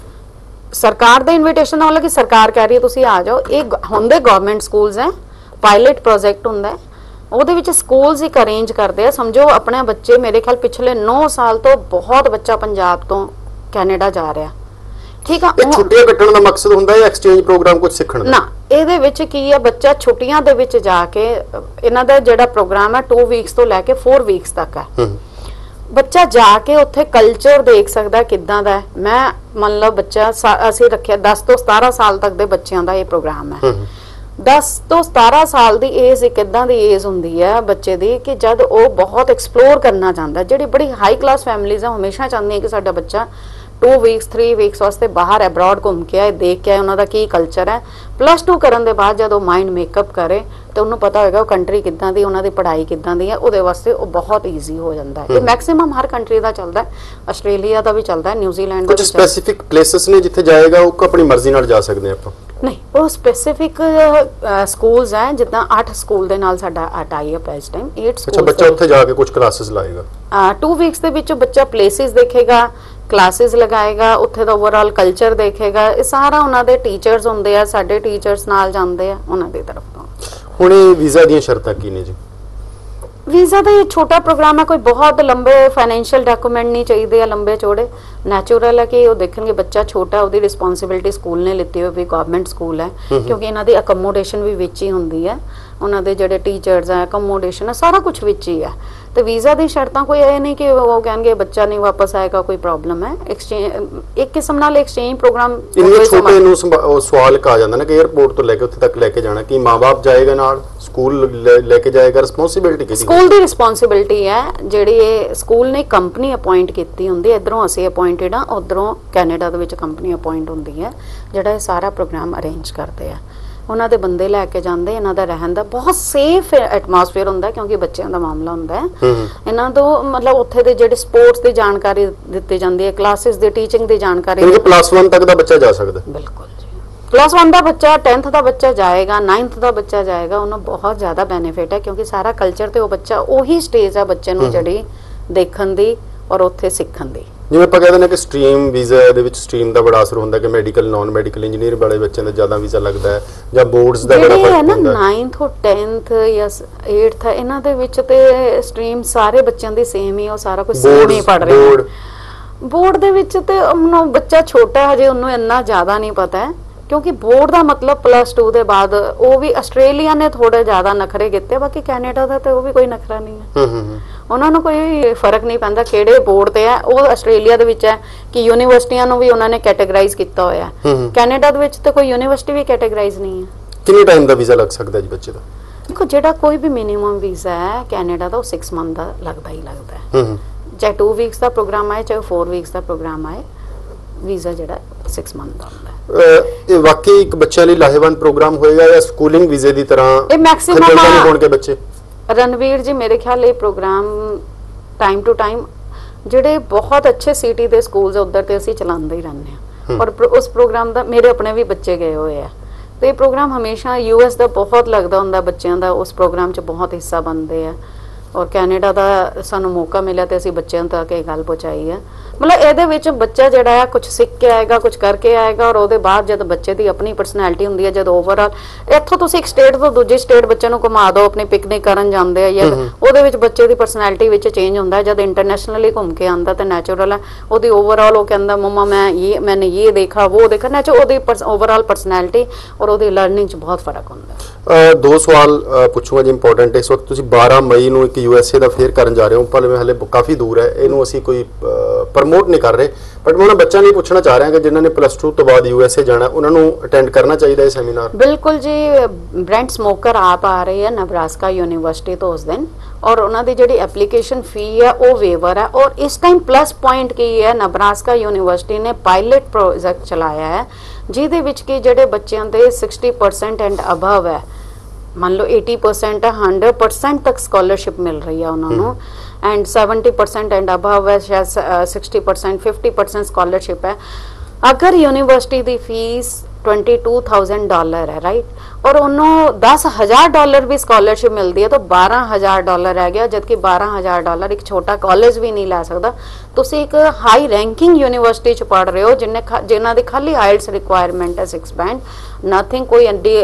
ਸਰਕਾਰ ਦਾ ਇਨਵੀਟੇਸ਼ਨ ਵਾਲਾ ਕਿ ਸਰਕਾਰ ਕਹਿ ਰਹੀ ਹੈ ਤੁਸੀਂ ਆ ਜਾਓ। ਇਹ ਹੁੰਦੇ ਗਵਰਨਮੈਂਟ ਸਕੂਲਸ ਹੈ, ਪਾਇਲਟ ਪ੍ਰੋਜੈਕਟ ਹੁੰਦਾ ਹੈ, ਉਹਦੇ ਵਿੱਚ ਸਕੂਲਸ ਇੱਕ ਅਰੇਂਜ ਕਰਦੇ ਆ। ਸਮਝੋ ਆਪਣੇ ਬੱਚੇ, ਮੇਰੇ ਖਿਆਲ ਪਿਛਲੇ 9 ਸਾਲ ਤੋਂ ਬਹੁਤ ਬੱਚਾ ਪੰਜਾਬ ਤੋਂ ਕੈਨੇਡਾ ਜਾ ਰਿਹਾ, ਠੀਕ ਆ। ਇਹ ਛੁੱਟੀਆਂ ਕੱਟਣ ਦਾ ਮਕਸਦ ਹੁੰਦਾ ਹੈ ਐਕਸਚੇਂਜ ਪ੍ਰੋਗਰਾਮ ਕੁਝ ਸਿੱਖਣ ਦਾ? ਨਾ, ਇਹਦੇ ਵਿੱਚ ਕੀ ਹੈ, ਬੱਚਾ ਛੁੱਟੀਆਂ ਦੇ ਵਿੱਚ ਜਾ ਕੇ, ਇਹਨਾਂ ਦਾ ਜਿਹੜਾ ਪ੍ਰੋਗਰਾਮ ਹੈ 2 ਵੀਕਸ ਤੋਂ ਲੈ ਕੇ 4 ਵੀਕਸ ਤੱਕ ਹੈ। ਬੱਚਾ ਜਾ ਕੇ ਉੱਥੇ ਕਲਚਰ ਦੇਖ ਸਕਦਾ ਕਿੱਦਾਂ ਦਾ ਹੈ। ਮੈਂ ਮੰਨ ਲਓ ਬੱਚਾ ਅਸੀਂ ਰੱਖਿਆ 10 ਤੋਂ 17 ਸਾਲ ਤੱਕ ਦੇ ਬੱਚਿਆਂ ਦਾ ਇਹ ਪ੍ਰੋਗਰਾਮ ਹੈ। 10 ਤੋਂ 17 ਸਾਲ ਦੀ ਏਜ ਇੱਕ ਇਦਾਂ ਦੀ ਏਜ ਹੁੰਦੀ ਹੈ ਬੱਚੇ ਦੀ ਕਿ ਜਦ ਉਹ ਬਹੁਤ ਐਕਸਪਲੋਰ ਕਰਨਾ ਚਾਹੁੰਦਾ। ਜਿਹੜੀ ਬੜੀ ਹਾਈ ਕਲਾਸ ਫੈਮਿਲੀਜ਼ ਆ ਹਮੇਸ਼ਾ ਚਾਹੁੰਦੀਆਂ ਕਿ ਸਾਡਾ ਬੱਚਾ 2 ਵੀਕਸ 3 ਵੀਕਸ ਵਾਸਤੇ ਬਾਹਰ ਅਬਰੋਡ ਘੁੰਮ ਕੇ ਆਏ, ਦੇਖ ਕੇ ਆਏ ਉਹਨਾਂ ਦਾ ਕੀ ਕਲਚਰ ਹੈ। +2 ਕਰਨ ਦੇ ਬਾਅਦ ਜਦ ਉਹ ਮਾਈਂਡ ਮੇਕਅਪ ਕਰੇ ਤੇ ਉਹਨੂੰ ਪਤਾ ਹੋਏਗਾ ਉਹ ਕੰਟਰੀ ਕਿੱਦਾਂ ਦੀ, ਉਹਨਾਂ ਦੀ ਪੜ੍ਹਾਈ ਕਿੱਦਾਂ ਦੀ ਹੈ, ਉਹਦੇ ਵਾਸਤੇ ਉਹ ਬਹੁਤ ਈਜ਼ੀ ਹੋ ਜਾਂਦਾ ਹੈ। ਇਹ ਮੈਕਸਿਮਮ ਹਰ ਕੰਟਰੀ ਦਾ ਚੱਲਦਾ ਹੈ, ਆਸਟ੍ਰੇਲੀਆ ਦਾ ਵੀ ਚੱਲਦਾ ਹੈ, ਨਿਊਜ਼ੀਲੈਂਡ ਦਾ ਵੀ। ਕੁਝ ਸਪੈਸੀਫਿਕ ਪਲੇਸਸ ਨੇ ਜਿੱਥੇ ਜਾਏਗਾ ਉਹ ਆਪਣੀ ਮਰਜ਼ੀ ਨਾਲ ਜਾ ਸਕਦੇ ਆਪਾਂ? ਨਹੀਂ, ਉਹ ਸਪੈਸੀਫਿਕ ਸਕੂਲਸ ਹੈ, ਜਿੱਦਾਂ 8 ਸਕੂਲ ਦੇ ਨਾਲ ਸਾਡਾ ਟਾਈ ਅਪ ਹੈ ਇਸ ਟਾਈਮ। 8 ਸਕੂਲ। ਅੱਛਾ, ਬੱਚਾ ਉੱਥੇ ਜਾ ਕੇ ਕੁਝ ਕਲਾਸਿਸ ਲਾਏਗਾ? 2 ਵੀਕਸ ਦੇ ਵਿੱਚ ਬੱਚਾ ਪਲੇਸਿਸ ਦੇਖੇਗਾ, ਕਲਾਸਿਸ ਲਗਾਏਗਾ, ਉੱਥੇ ਦਾ ਓਵਰਆਲ ਕਲਚਰ ਦੇਖੇਗਾ। ਇਹ ਸਾਰਾ ਉਹਨਾਂ ਦੇ ਟੀਚਰਸ ਹੁੰਦੇ ਆ, ਸਾਡੇ ਟੀਚਰਸ ਨਾਲ ਜਾਂਦੇ ਆ ਉਹਨਾਂ ਦੀ ਤਰਫ ਤੋਂ। ਹੁਣ ਇਹ ਵੀਜ਼ਾ ਦੀਆਂ ਸ਼ਰਤਾਂ ਕੀ ਨੇ ਜੀ? ਵੀਜ਼ਾ ਦਾ ਇਹ ਛੋਟਾ ਪ੍ਰੋਗਰਾਮ ਹੈ, ਕੋਈ ਬਹੁਤ ਲੰਬੇ ਫਾਈਨੈਂਸ਼ੀਅਲ ਡਾਕੂਮੈਂਟ ਨਹੀਂ ਚਾਹੀਦੇ ਆ ਲੰਬੇ ਚੌੜੇ। ਨੈਚੁਰਲ ਹੈ ਕਿ ਉਹ ਦੇਖਣਗੇ ਬੱਚਾ ਛੋਟਾ, ਉਹਦੀ ਰਿਸਪੌਂਸਿਬਿਲਿਟੀ ਸਕੂਲ ਨੇ ਲਿੱਤੀ ਹੋਈ ਵੀ ਗਵਰਨਮੈਂਟ ਸਕੂਲ ਹੈ, ਕਿਉਂਕਿ ਇਹਨਾਂ ਦੀ ਅਕਮੋਡੇਸ਼ਨ ਵੀ ਵਿੱਚ ਹੀ ਹੁੰਦੀ ਹੈ, ਉਹਨਾਂ ਦੇ ਜਿਹੜੇ ਟੀਚਰਸ ਹੈ, ਅਕਮੋਡੇਸ਼ਨ ਹੈ, ਸਾਰਾ ਕੁਝ ਵਿੱਚ ਹੀ ਹੈ। ਤੇ ਵੀਜ਼ਾ ਦੀ ਸ਼ਰਤਾਂ ਕੋਈ ਇਹ ਨਹੀਂ ਕਿ ਉਹ ਕਹਿਣਗੇ ਬੱਚਾ ਨਹੀਂ ਵਾਪਸ ਆਏਗਾ, ਕੋਈ ਪ੍ਰੋਬਲਮ ਹੈ। ਐਕਸਚੇਂਜ ਇੱਕ ਕਿਸਮ ਨਾਲ ਐਕਸਚੇਂਜ ਪ੍ਰੋਗਰਾਮ। ਇੰਨੇ ਛੋਟੇ ਨੂੰ ਸਵਾਲ ਇੱਕ ਆ ਜਾਂਦਾ ਨਾ ਕਿ 에ਅਰਪੋਰਟ ਤੋਂ ਲੈ ਕੇ ਉੱਥੇ ਤੱਕ ਲੈ ਕੇ ਜਾਣਾ, ਕਿ ਮਾਂ-ਬਾਪ ਜਾਏਗਾ ਨਾਲ, ਸਕੂਲ ਲੈ ਕੇ ਜਾਏਗਾ, ਰਿਸਪੌਂਸਿਬਿਲਿਟੀ ਕਿਹਦੀ? ਸਕੂਲ ਦੀ ਰਿਸਪੌਂਸਿਬਿਲਿਟੀ ਹੈ। ਜਿਹੜੀ ਇਹ ਸਕੂਲ ਨੇ ਕੰਪਨੀ ਅਪਾਇੰਟ ਕੀਤੀ ਹੁੰਦੀ ਹੈ, ਇਧਰੋਂ ਅਸੀਂ ਅਪਾਇੰਟਡ ਆ, ਉਧਰੋਂ ਕੈਨੇਡਾ ਦੇ ਵਿੱਚ ਕੰਪਨੀ ਅਪਾਇੰਟ ਹੁੰਦੀ ਹੈ ਜਿਹੜਾ ਇਹ ਸਾਰਾ ਪ੍ਰੋਗਰਾਮ ਅਰੇਂਜ ਕਰਦੇ ਆ। ਉਹਨਾਂ ਦੇ ਬੰਦੇ ਲੈ ਕੇ ਜਾਂਦੇ, ਇਹਨਾਂ ਦਾ ਰਹਿਣ ਦਾ ਬਹੁਤ ਸੇਫ ਐਟਮੋਸਫੇਅਰ ਹੁੰਦਾ ਕਿਉਂਕਿ ਬੱਚਿਆਂ ਦਾ ਮਾਮਲਾ ਹੁੰਦਾ ਹੈ। ਇਹਨਾਂ ਤੋਂ ਮਤਲਬ ਉੱਥੇ ਦੇ ਜਿਹੜੇ ਸਪੋਰਟਸ ਦੀ ਜਾਣਕਾਰੀ ਦਿੱਤੀ ਜਾਂਦੀ ਹੈ, ਕਲਾਸਿਸ ਦੀ ਟੀਚਿੰਗ ਦੀ ਜਾਣਕਾਰੀ। +1 ਤੱਕ ਦਾ ਬੱਚਾ ਜਾ ਸਕਦਾ? ਬਿਲਕੁਲ ਜੀ, +1 ਦਾ ਬੱਚਾ, 10th ਦਾ ਬੱਚਾ ਜਾਏਗਾ, 9th ਦਾ ਬੱਚਾ ਜਾਏਗਾ, ਉਹਨੂੰ ਬਹੁਤ ਜ਼ਿਆਦਾ ਬੈਨੀਫਿਟ ਹੈ ਕਿਉਂਕਿ ਸਾਰਾ ਕਲਚਰ ਤੇ ਉਹ ਬੱਚਾ, ਉਹੀ ਸਟੇਜ ਆ ਬੱਚੇ ਨੂੰ ਜਿਹੜੀ ਦੇਖਣ ਦੀ ਔਰ ਉੱਥੇ ਸਿੱਖਣ ਦੀ। ਜਿਵੇਂ ਆਪਾਂ ਕਹਿੰਦੇ ਨੇ ਕਿ ਸਟਰੀਮ ਵੀਜ਼ਾ ਦੇ ਵਿੱਚ ਸਟਰੀਮ ਦਾ ਬੜਾ ਅਸਰ ਹੁੰਦਾ ਕਿ ਮੈਡੀਕਲ ਨਾਨ ਮੈਡੀਕਲ ਇੰਜੀਨੀਅਰ ਵਾਲੇ ਬੱਚਿਆਂ ਦਾ ਜ਼ਿਆਦਾ ਵੀਜ਼ਾ ਲੱਗਦਾ ਹੈ ਜਾਂ ਬੋਰਡਸ ਦਾ ਬੜਾ ਫਰਕ ਹੁੰਦਾ ਹੈ। 9th ਔਰ 10th ਜਾਂ 8th ਇਹਨਾਂ ਦੇ ਵਿੱਚ ਤੇ ਸਟਰੀਮ ਸਾਰੇ ਬੱਚਿਆਂ ਦੀ ਸੇਮ ਹੀ, ਉਹ ਸਾਰਾ ਕੁਝ ਸੇਮ ਹੀ ਪੜ ਰਹੇ ਨੇ। ਬੋਰਡ ਦੇ ਵਿੱਚ ਤੇ ਉਹਨੂੰ ਬੱਚਾ ਛੋਟਾ ਹਜੇ, ਉਹਨੂੰ ਇੰਨਾ ਜ਼ਿਆਦਾ ਨਹੀਂ ਪਤਾ ਹੈ ਕਿਉਂਕਿ ਬੋਰਡ ਦਾ ਮਤਲਬ +2 ਦੇ ਬਾਅਦ। ਉਹ ਵੀ ਆਸਟ੍ਰੇਲੀਆ ਨੇ ਥੋੜੇ ਜ਼ਿਆਦਾ ਨਖਰੇ ਕੀਤੇ, ਬਾਕੀ ਕੈਨੇਡਾ ਦਾ ਤੇ ਉਹ ਵੀ ਕੋਈ ਨਖਰਾ ਨਹੀਂ ਹੈ। ਉਹਨਾਂ ਨੂੰ ਕੋਈ ਫਰਕ ਨਹੀਂ ਪੈਂਦਾ ਕਿਹੜੇ ਬੋਰਡ ਤੇ ਹੈ। ਉਹ ਆਸਟ੍ਰੇਲੀਆ ਦੇ ਵਿੱਚ ਹੈ ਕਿ ਯੂਨੀਵਰਸਿਟੀਆਂ ਨੂੰ ਵੀ ਉਹਨਾਂ ਨੇ ਕੈਟੇਗਰਾਈਜ਼ ਕੀਤਾ ਹੋਇਆ। ਕੈਨੇਡਾ ਦੇ ਵਿੱਚ ਤੇ ਕੋਈ ਯੂਨੀਵਰਸਿਟੀ ਵੀ ਕੈਟੇਗਰਾਈਜ਼ ਨਹੀਂ ਹੈ। ਕਿੰਨੇ ਟਾਈਮ ਦਾ ਵੀਜ਼ਾ ਲੱਗ ਸਕਦਾ ਜੀ ਬੱਚੇ ਦਾ? ਦੇਖੋ, ਜਿਹੜਾ ਕੋਈ ਵੀ ਮਿਨੀਮਮ ਵੀਜ਼ਾ ਹੈ ਕੈਨੇਡਾ ਦਾ ਉਹ 6 ਮੰਥ ਦਾ ਲੱਗਦਾ ਹੀ ਲੱਗਦਾ ਹੈ। ਚਾਹੇ 2 ਵੀਕਸ ਦਾ ਪ੍ਰੋਗਰਾਮ ਆਏ, ਚਾਹੇ 4 ਵੀਕਸ ਦਾ ਪ੍ਰੋਗਰਾਮ ਆਏ, ਵੀਜ਼ਾ ਜਿਹੜਾ 6 ਮੰਥ ਦਾ ਹੁੰਦਾ ਹੈ। ਇਹ ਵਾਕਈ ਇੱਕ ਬੱਚਿਆਂ ਲਈ ਲਾਹੇਵੰਦ ਪ੍ਰੋਗਰਾਮ ਹੋਏਗਾ ਜਾਂ ਸਕੂਲਿੰਗ ਵੀਜ਼ੇ ਦੀ ਤਰ੍ਹਾਂ ਇਹ ਮੈਕਸਿਮਮ ਹੋਣਗੇ ਬੱਚੇ? ਰਣਵੀਰ ਜੀ, ਮੇਰੇ ਖਿਆਲ ਇਹ ਪ੍ਰੋਗਰਾਮ ਟਾਈਮ ਟੂ ਟਾਈਮ ਜਿਹੜੇ ਬਹੁਤ ਅੱਛੇ ਸਿਟੀ ਦੇ ਸਕੂਲਸ ਉਧਰ ਤੇ ਅਸੀਂ ਚਲਾਉਂਦੇ ਹੀ ਰਹਿੰਦੇ ਹਾਂ। ਔਰ ਉਸ ਪ੍ਰੋਗਰਾਮ ਦਾ ਮੇਰੇ ਆਪਣੇ ਵੀ ਬੱਚੇ ਗਏ ਹੋਏ ਆ ਤੇ ਇਹ ਪ੍ਰੋਗਰਾਮ ਹਮੇਸ਼ਾ US ਦਾ ਬਹੁਤ ਲੱਗਦਾ ਹੁੰਦਾ ਬੱਚਿਆਂ ਦਾ, ਉਸ ਪ੍ਰੋਗਰਾਮ 'ਚ ਬਹੁਤ ਹਿੱਸਾ ਬਣਦੇ ਆ। ਔਰ ਕੈਨੇਡਾ ਦਾ ਸਾਨੂੰ ਮੌਕਾ ਮਿਲਿਆ ਤੇ ਅਸੀਂ ਬੱਚਿਆਂ ਤੱਕ ਇਹ ਗੱਲ ਪਹੁੰਚਾਈ ਹੈ। ਮਤਲਬ ਇਹਦੇ ਵਿੱਚ ਬੱਚਾ ਜਿਹੜਾ ਹੈ ਕੁਝ ਸਿੱਖ ਕੇ ਆਏਗਾ, ਕੁਝ ਕਰਕੇ ਆਏਗਾ, ਔਰ ਉਹਦੇ ਬਾਅਦ ਜਦ ਬੱਚੇ ਦੀ ਆਪਣੀ ਪਰਸਨੈਲਿਟੀ ਹੁੰਦੀ ਹੈ, ਜਦ ਓਵਰਆਲ ਇੱਥੋਂ ਤੁਸੀਂ ਇੱਕ ਸਟੇਟ ਤੋਂ ਦੂਜੀ ਸਟੇਟ ਬੱਚੇ ਨੂੰ ਘੁਮਾ ਦਿਓ, ਆਪਣੀ ਪਿਕਨਿਕ ਕਰਨ ਜਾਂਦੇ ਆ, ਜਾਂ ਉਹਦੇ ਵਿੱਚ ਬੱਚੇ ਦੀ ਪਰਸਨੈਲਿਟੀ ਵਿੱਚ ਚੇਂਜ ਹੁੰਦਾ। ਜਦ ਇੰਟਰਨੈਸ਼ਨਲੀ ਘੁੰਮ ਕੇ ਆਉਂਦਾ ਤਾਂ ਨੈਚੁਰਲ ਹੈ ਉਹਦੀ ਓਵਰਆਲ, ਉਹ ਕਹਿੰਦਾ ਮੰਮਾ ਮੈंने ये देखा वो देखा, ਨੈਚੁਰਲ ਉਹਦੀ ਓਵਰਆਲ ਪਰਸਨੈਲਿਟੀ ਔਰ ਉਹਦੀ ਲਰਨਿੰਗ 'ਚ ਬਹੁਤ ਫਰਕ ਹੁੰਦਾ। 2 ਸਵਾਲ ਪੁੱਛੂਗਾ ਜੀ ਇੰਪੋਰਟੈਂਟ। ਇਸ ਵਕਤ ਤੁਸੀਂ 12 ਮਈ ਨੂੰ ਇੱਕ USA ਦਾ ਫੇਅਰ ਕਰਨ ਜਾ ਰਹੇ ਹੋ, ਭਾਵੇਂ ਹਲੇ ਕਾਫੀ ਦੂਰ ਹੈ, ਇਹਨੂੰ ਅਸੀਂ ਕੋਈ ਪ੍ਰਮੋਟ ਨਹੀਂ ਕਰ ਰਹੇ, ਬਟ ਮੈਂ ਉਹਨਾਂ ਬੱਚਿਆਂ ਲਈ ਪੁੱਛਣਾ ਚਾਹ ਰਿਹਾ ਕਿ ਜਿਨ੍ਹਾਂ ਨੇ +2 ਤੋਂ ਬਾਅਦ USA ਜਾਣਾ, ਉਹਨਾਂ ਨੂੰ ਅਟੈਂਡ ਕਰਨਾ ਚਾਹੀਦਾ ਇਹ ਸੈਮੀਨਾਰ? ਬਿਲਕੁਲ ਜੀ, ਬ੍ਰੈਂਟ ਸਮੋਕਰ ਆਪ ਆ ਰਹੇ ਹੈ ਨਬਰਾਸਕਾ ਯੂਨੀਵਰਸਿਟੀ ਤੋਂ ਉਸ ਦਿਨ, ਔਰ ਉਹਨਾਂ ਦੀ ਜਿਹੜੀ ਐਪਲੀਕੇਸ਼ਨ ਫੀ ਹੈ ਉਹ ਵੇਵਰ ਹੈ। ਔਰ ਇਸ ਟਾਈਮ ਪਲੱਸ ਪੁਆਇੰਟ ਕੀ ਹੈ, ਨਬਰਾਸਕਾ ਯੂਨੀਵਰਸਿਟੀ ਨੇ ਪਾਇਲਟ ਪ੍ਰੋਜੈਕਟ ਚਲਾਇਆ ਹੈ ਜਿਹਦੇ ਵਿੱਚ ਕਿ ਜਿਹੜੇ ਬੱਚਿਆਂ ਦੇ 60% ਐਂਡ ਅਬਵ ਹੈ, ਮੰਨ ਲਓ 80% ਹੈ, 100% ਤੱਕ ਸਕਾਲਰਸ਼ਿਪ ਮਿਲ ਰਹੀ ਹੈ ਉਹਨਾਂ ਨੂੰ, ਐਂਡ 70% ਐਂਡ ਅਬਵ ਹੈ, ਸ਼ਾਇਦ 60% 50% ਸਕਾਲਰਸ਼ਿਪ ਹੈ। ਅਗਰ ਯੂਨੀਵਰਸਿਟੀ ਦੀ ਫੀਸ $22,000 ਹੈ, ਰਾਈਟ, और उन्होंने $10,000 भी स्कॉलरशिप मिलती है तो $12,000 रह गया, जबकि $12,000 एक छोटा कॉलेज भी नहीं ला सकता। ਤੁਸੀਂ ਇੱਕ ਹਾਈ ਰੈਂਕਿੰਗ ਯੂਨੀਵਰਸਿਟੀ ਚ ਪੜ ਰਹੇ ਹੋ ਜਿਨ੍ਹਾਂ ਦੇ ਖਾਲੀ ਆਇਲਟਸ ਰਿਕੁਆਇਰਮੈਂਟ ਹੈ 6 ਬੈਂਡ, ਨਥਿੰਗ ਕੋਈ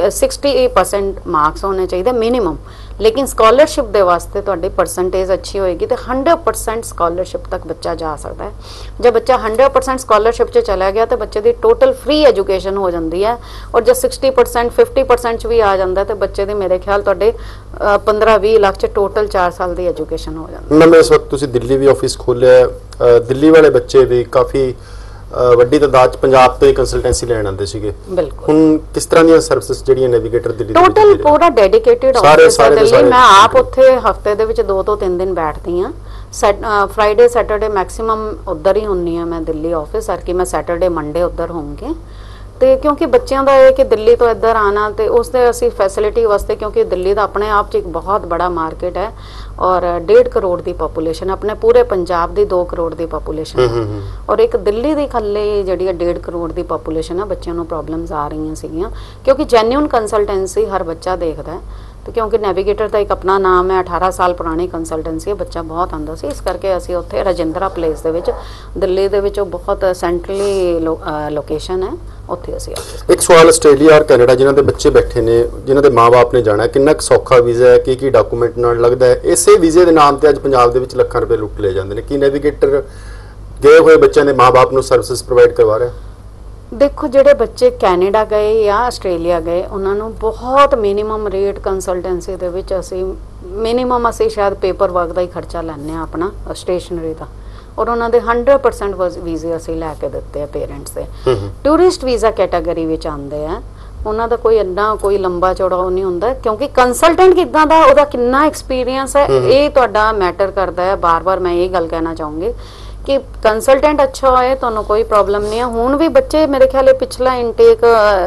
60% ਮਾਰਕਸ ਹੋਣੇ ਚਾਹੀਦੇ ਮਿਨੀਮਮ, लेकिन स्कॉलरशिप ਦੇ ਵਾਸਤੇ ਤੁਹਾਡੀ ਪਰਸੈਂਟੇਜ ਅੱਛੀ ਹੋਏਗੀ ਤੇ 100% स्कॉलरशिप तक बच्चा जा सकता है। जब बच्चा 100% स्कॉलरशिप ਚ चला गया तो बच्चे ਦੀ टोटल फ्री एजुकेशन हो जाती है, और जब 60% 50% ਚ ਵੀ ਆ ਜਾਂਦਾ ਤੇ ਬੱਚੇ ਦੀ ਮੇਰੇ ਖਿਆਲ ਤੁਹਾਡੇ 15-20 ਲੱਖ ਚ ਟੋਟਲ 4 ਸਾਲ ਦੀ ਐਜੂਕੇਸ਼ਨ ਹੋ ਜਾਂਦੀ ਹੈ। ਮੈਂ ਇਸ ਵਕਤ ਤੁਸੀਂ ਦਿੱਲੀ ਵੀ ਆਫਿਸ ਖੋਲਿਆ, ਦਿੱਲੀ ਵਾਲੇ ਬੱਚੇ ਵੀ ਕਾਫੀ ਵੱਡੀ ਤਾਦਾਦ ਚ ਪੰਜਾਬ ਤੋਂ ਹੀ ਕੰਸਲਟੈਂਸੀ ਲੈਣ ਆਉਂਦੇ ਸੀਗੇ। ਬਿਲਕੁਲ। ਹੁਣ ਕਿਸ ਤਰ੍ਹਾਂ ਦੀਆਂ ਸਰਵਿਸਿਜ਼ ਜਿਹੜੀਆਂ ਨੈਵੀਗੇਟਰ ਦਿੱਲੀ ਟੋਟਲ ਪੂਰਾ ਡੈਡੀਕੇਟਿਡ ਆਫਿਸ ਹੈ ਦਿੱਲੀ। ਮੈਂ ਆਪ ਉੱਥੇ ਹਫਤੇ ਦੇ ਵਿੱਚ 2 ਤੋਂ 3 ਦਿਨ ਬੈਠਦੀ ਹਾਂ। ਫਰਾਈਡੇ ਸੈਟਰਡੇ ਮੈਕਸਿਮਮ ਉੱਧਰ ਹੀ ਹੁੰਨੀ ਆ ਮੈਂ ਦਿੱਲੀ ਆਫਿਸ, ਹਰ ਕਿ ਮੈਂ ਸੈਟਰਡੇ ਮੰਡੇ ਉੱਧਰ ਹੋਊਂਗੀ। ਤੇ ਕਿਉਂਕਿ ਬੱਚਿਆਂ ਦਾ ਇਹ ਕਿ ਦਿੱਲੀ ਤੋਂ ਇੱਧਰ ਆਣਾ ਤੇ ਉਸ ਦੇ ਅਸੀਂ ਫੈਸਿਲਿਟੀ ਵਾਸਤੇ, ਕਿਉਂਕਿ ਦਿੱਲੀ ਦਾ ਆਪਣੇ ਆਪ 'ਚ ਇੱਕ ਬਹੁਤ ਬੜਾ ਮਾਰਕੀਟ ਹੈ ਔਰ 1.5 ਕਰੋੜ ਦੀ ਪੋਪੂਲੇਸ਼ਨ, ਆਪਣੇ ਪੂਰੇ ਪੰਜਾਬ ਦੀ 2 ਕਰੋੜ ਦੀ ਪੋਪੂਲੇਸ਼ਨ ਹੈ, ਔਰ ਇੱਕ ਦਿੱਲੀ ਦੀ ਖੱਲੇ ਜਿਹੜੀ 1.5 ਕਰੋੜ ਦੀ ਪੋਪੂਲੇਸ਼ਨ ਹੈ। ਬੱਚਿਆਂ ਨੂੰ ਪ੍ਰੋਬਲਮਸ ਆ ਰਹੀਆਂ ਸੀਗੀਆਂ ਕਿਉਂਕਿ ਜੈਨੂਇਨ ਕੰਸਲਟੈਂਸੀ ਹਰ ਬੱਚਾ ਦੇਖਦਾ ਹੈ, ਤੇ ਕਿਉਂਕਿ ਨੈਵੀਗੇਟਰ ਦਾ ਇੱਕ ਆਪਣਾ ਨਾਮ ਹੈ, 18 ਸਾਲ ਪੁਰਾਣੀ ਕੰਸਲਟੈਂਸੀ ਹੈ, ਬੱਚਾ ਬਹੁਤ ਆਉਂਦਾ ਸੀ। ਇਸ ਕਰਕੇ ਅਸੀਂ ਉੱਥੇ ਰਜਿੰਦਰਾ ਪਲੇਸ ਦੇ ਵਿੱਚ ਦਿੱਲੀ ਦੇ ਵਿੱਚ ਬਹੁਤ ਸੈਂਟਰਲੀ ਲੋਕੇਸ਼ਨ ਹੈ, ਉੱਥੇ ਅਸੀਂ ਇੱਕ ਸਵਾਲ ਆਸਟ੍ਰੇਲੀਆ ਔਰ ਕੈਨੇਡਾ ਜਿਨ੍ਹਾਂ ਦੇ ਬੱਚੇ ਬੈਠੇ ਨੇ, ਜਿਨ੍ਹਾਂ ਦੇ ਮਾਂ-ਬਾਪ ਨੇ ਜਾਣਾ, ਕਿੰਨਾ ਕੁ ਸੌਖਾ ਵੀਜ਼ਾ ਹੈ, ਕੀ ਡਾਕੂਮੈਂਟ ਨਾਲ ਲੱਗਦਾ ਹੈ? ਇਸੇ ਵੀਜ਼ੇ ਦੇ ਨਾਮ ਤੇ ਅੱਜ ਪੰਜਾਬ ਦੇ ਵਿੱਚ ਲੱਖਾਂ ਰੁਪਏ ਲੁੱਟ ਲਏ ਜਾਂਦੇ ਨੇ। ਕੀ ਨੈਵੀਗੇਟਰ ਗਏ ਹੋਏ ਬੱਚਿਆਂ ਦੇ ਮਾਂ-ਬਾਪ ਨੂੰ ਸਰਵਿਸਿਜ਼ ਪ੍ਰੋਵਾਈਡ ਕਰਵਾ ਰਿਹਾ? ਦੇਖੋ, ਜਿਹੜੇ ਬੱਚੇ ਕੈਨੇਡਾ ਗਏ ਜਾਂ ਆਸਟ੍ਰੇਲੀਆ ਗਏ ਉਹਨਾਂ ਨੂੰ ਬਹੁਤ ਮਿਨੀਮਮ ਰੇਟ ਕੰਸਲਟੈਂਸੀ ਦੇ ਵਿੱਚ ਅਸੀਂ ਸ਼ਾਇਦ ਪੇਪਰ ਵਰਕ ਦਾ ਹੀ ਖਰਚਾ ਲੈਂਦੇ ਹਾਂ ਆਪਣਾ, ਸਟੇਸ਼ਨਰੀ ਦਾ, ਔਰ ਉਹਨਾਂ ਦੇ 100% ਵੀਜ਼ੇ ਅਸੀਂ ਲੈ ਕੇ ਦਿੱਤੇ ਆ ਪੇਰੈਂਟਸ ਦੇ। ਟੂਰਿਸਟ ਵੀਜ਼ਾ ਕੈਟਾਗਰੀ ਵਿੱਚ ਆਉਂਦੇ ਆ, ਉਹਨਾਂ ਦਾ ਕੋਈ ਇੰਨਾ ਕੋਈ ਲੰਬਾ ਚੌੜਾ ਉਹ ਨਹੀਂ ਹੁੰਦਾ, ਕਿਉਂਕਿ ਕੰਸਲਟੈਂਟ ਕਿੱਦਾਂ ਦਾ, ਉਹਦਾ ਕਿੰਨਾ ਐਕਸਪੀਰੀਅੰਸ ਹੈ ਇਹ ਤੁਹਾਡਾ ਮੈਟਰ ਕਰਦਾ ਹੈ। ਬਾਰ-ਬਾਰ ਮੈਂ ਇਹ ਗੱਲ ਕਹਿਣਾ ਚਾਹੂੰਗੀ ਕਿ ਕੰਸਲਟੈਂਟ ਅੱਛਾ ਹੋਏ ਤੁਹਾਨੂੰ ਕੋਈ ਪ੍ਰੋਬਲਮ ਨਹੀਂ ਹੈ। ਹੁਣ ਵੀ ਬੱਚੇ ਮੇਰੇ ਖਿਆਲ ਪਿਛਲਾ ਇਨਟੇਕ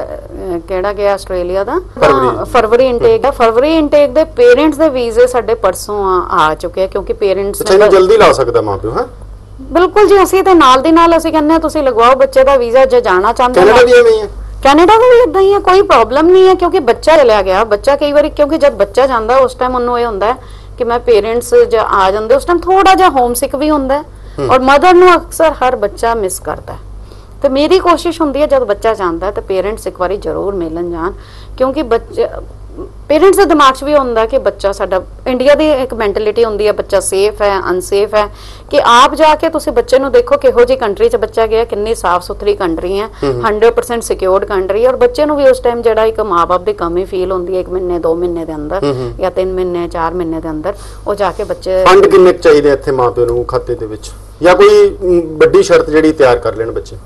ਕਿਹੜਾ ਗਿਆ ਆਸਟ੍ਰੇਲੀਆ ਦਾ, ਫਰਵਰੀ ਇਨਟੇਕ ਦਾ, ਫਰਵਰੀ ਇਨਟੇਕ ਦੇ ਪੇਰੈਂਟਸ ਦੇ ਵੀਜ਼ੇ ਸਾਡੇ ਪਰਸੋਂ ਆ ਚੁੱਕੇ ਆ, ਕਿਉਂਕਿ ਪੇਰੈਂਟਸ ਜਲਦੀ ਲਾ ਸਕਦਾ ਮਾਂ ਪਿਓ। ਹਾਂ ਬਿਲਕੁਲ ਜੀ, ਅਸੀਂ ਤੇ ਨਾਲ ਦੀ ਨਾਲ ਅਸੀਂ ਕਹਿੰਦੇ ਹਾਂ ਤੁਸੀਂ ਲਗਵਾਓ ਬੱਚੇ ਦਾ ਵੀਜ਼ਾ ਜੇ ਜਾਣਾ ਚਾਹੁੰਦੇ ਕੈਨੇਡਾ ਵੀ ਐਵੇਂ ਹੀ ਹੈ। ਕੈਨੇਡਾ ਦਾ ਵੀ ਇਦਾਂ ਹੀ ਹੈ, ਕੋਈ ਪ੍ਰੋਬਲਮ ਨਹੀਂ ਹੈ, ਕਿਉਂਕਿ ਬੱਚਾ ਚਲਿਆ ਗਿਆ। ਬੱਚਾ ਕਈ ਵਾਰੀ ਕਿਉਂਕਿ ਜਦ ਬੱਚਾ ਜਾਂਦਾ ਉਸ ਟਾਈਮ ਉਹਨੂੰ ਇਹ ਹੁੰਦਾ ਕਿ ਮੈਂ ਪੇਰੈਂਟਸ ਜਾਂ ਆ ਜਾਂਦੇ ਉਸ ਟਾਈਮ ਥੋੜਾ ਜਿਹਾ ਹੋਮ ਸਿਕ ਵੀ ਹੁੰਦਾ ਔਰ ਮਦਰ ਨੂੰ ਅਕਸਰ ਹਰ ਬੱਚਾ ਮਿਸ ਕਰਦਾ। ਤੇ ਮੇਰੀ ਕੋਸ਼ਿਸ਼ ਹੁੰਦੀ ਹੈ ਜਦ ਬੱਚਾ ਜਾਂਦਾ ਤੇ ਪੇਰੈਂਟਸ ਇੱਕ ਵਾਰੀ ਜ਼ਰੂਰ ਮਿਲਣ ਜਾਣ, ਕਿਉਂਕਿ ਬੱਚੇ ਪੇਰੈਂਟਸ ਦੇ ਦਿਮਾਗ 'ਚ ਵੀ ਹੁੰਦਾ ਕਿ ਬੱਚਾ ਸਾਡਾ, ਇੰਡੀਆ ਦੀ ਇੱਕ ਮੈਂਟਲਿਟੀ ਹੁੰਦੀ ਹੈ ਬੱਚਾ ਸੇਫ ਹੈ ਅਨਸੇਫ ਹੈ, ਕਿ ਆਪ ਜਾ ਕੇ ਤੁਸੀਂ ਬੱਚੇ ਨੂੰ ਦੇਖੋ ਕਿਹੋ ਜਿਹੀ ਕੰਟਰੀ 'ਚ ਬੱਚਾ ਗਿਆ, ਕਿੰਨੀ ਸਾਫ਼ ਸੁਥਰੀ ਕੰਟਰੀ ਹੈ, 100% ਸਿਕਿਉਰਡ ਕੰਟਰੀ ਹੈ, ਔਰ ਬੱਚੇ ਨੂੰ ਵੀ ਉਸ ਟਾਈਮ ਜਿਹੜਾ ਇੱਕ ਮਾਂ-ਬਾਪ ਦੀ ਕਮੀ ਫੀਲ ਹੁੰਦੀ ਹੈ 1 ਮਹੀਨੇ 2 ਮਹੀਨੇ ਦੇ ਅੰਦਰ ਜਾਂ 3 ਮਹੀਨੇ 4 ਮਹੀਨੇ ਦੇ ਅੰਦਰ, ਉਹ ਜਾ ਕੇ ਬੱਚੇ ਫੰਡ ਕਿੰਨੇ ਚਾਹੀਦੇ ਇੱਥੇ ਮਾਂ ਪਿਓ ਨੂੰ ਖਾਤੇ ਦੇ ਵਿੱਚ, ਜਾਂ ਕੋਈ ਵੱਡੀ ਸ਼ਰਤ ਜਿਹੜੀ ਤਿਆਰ ਕਰ ਲੈਣ ਬੱਚੇ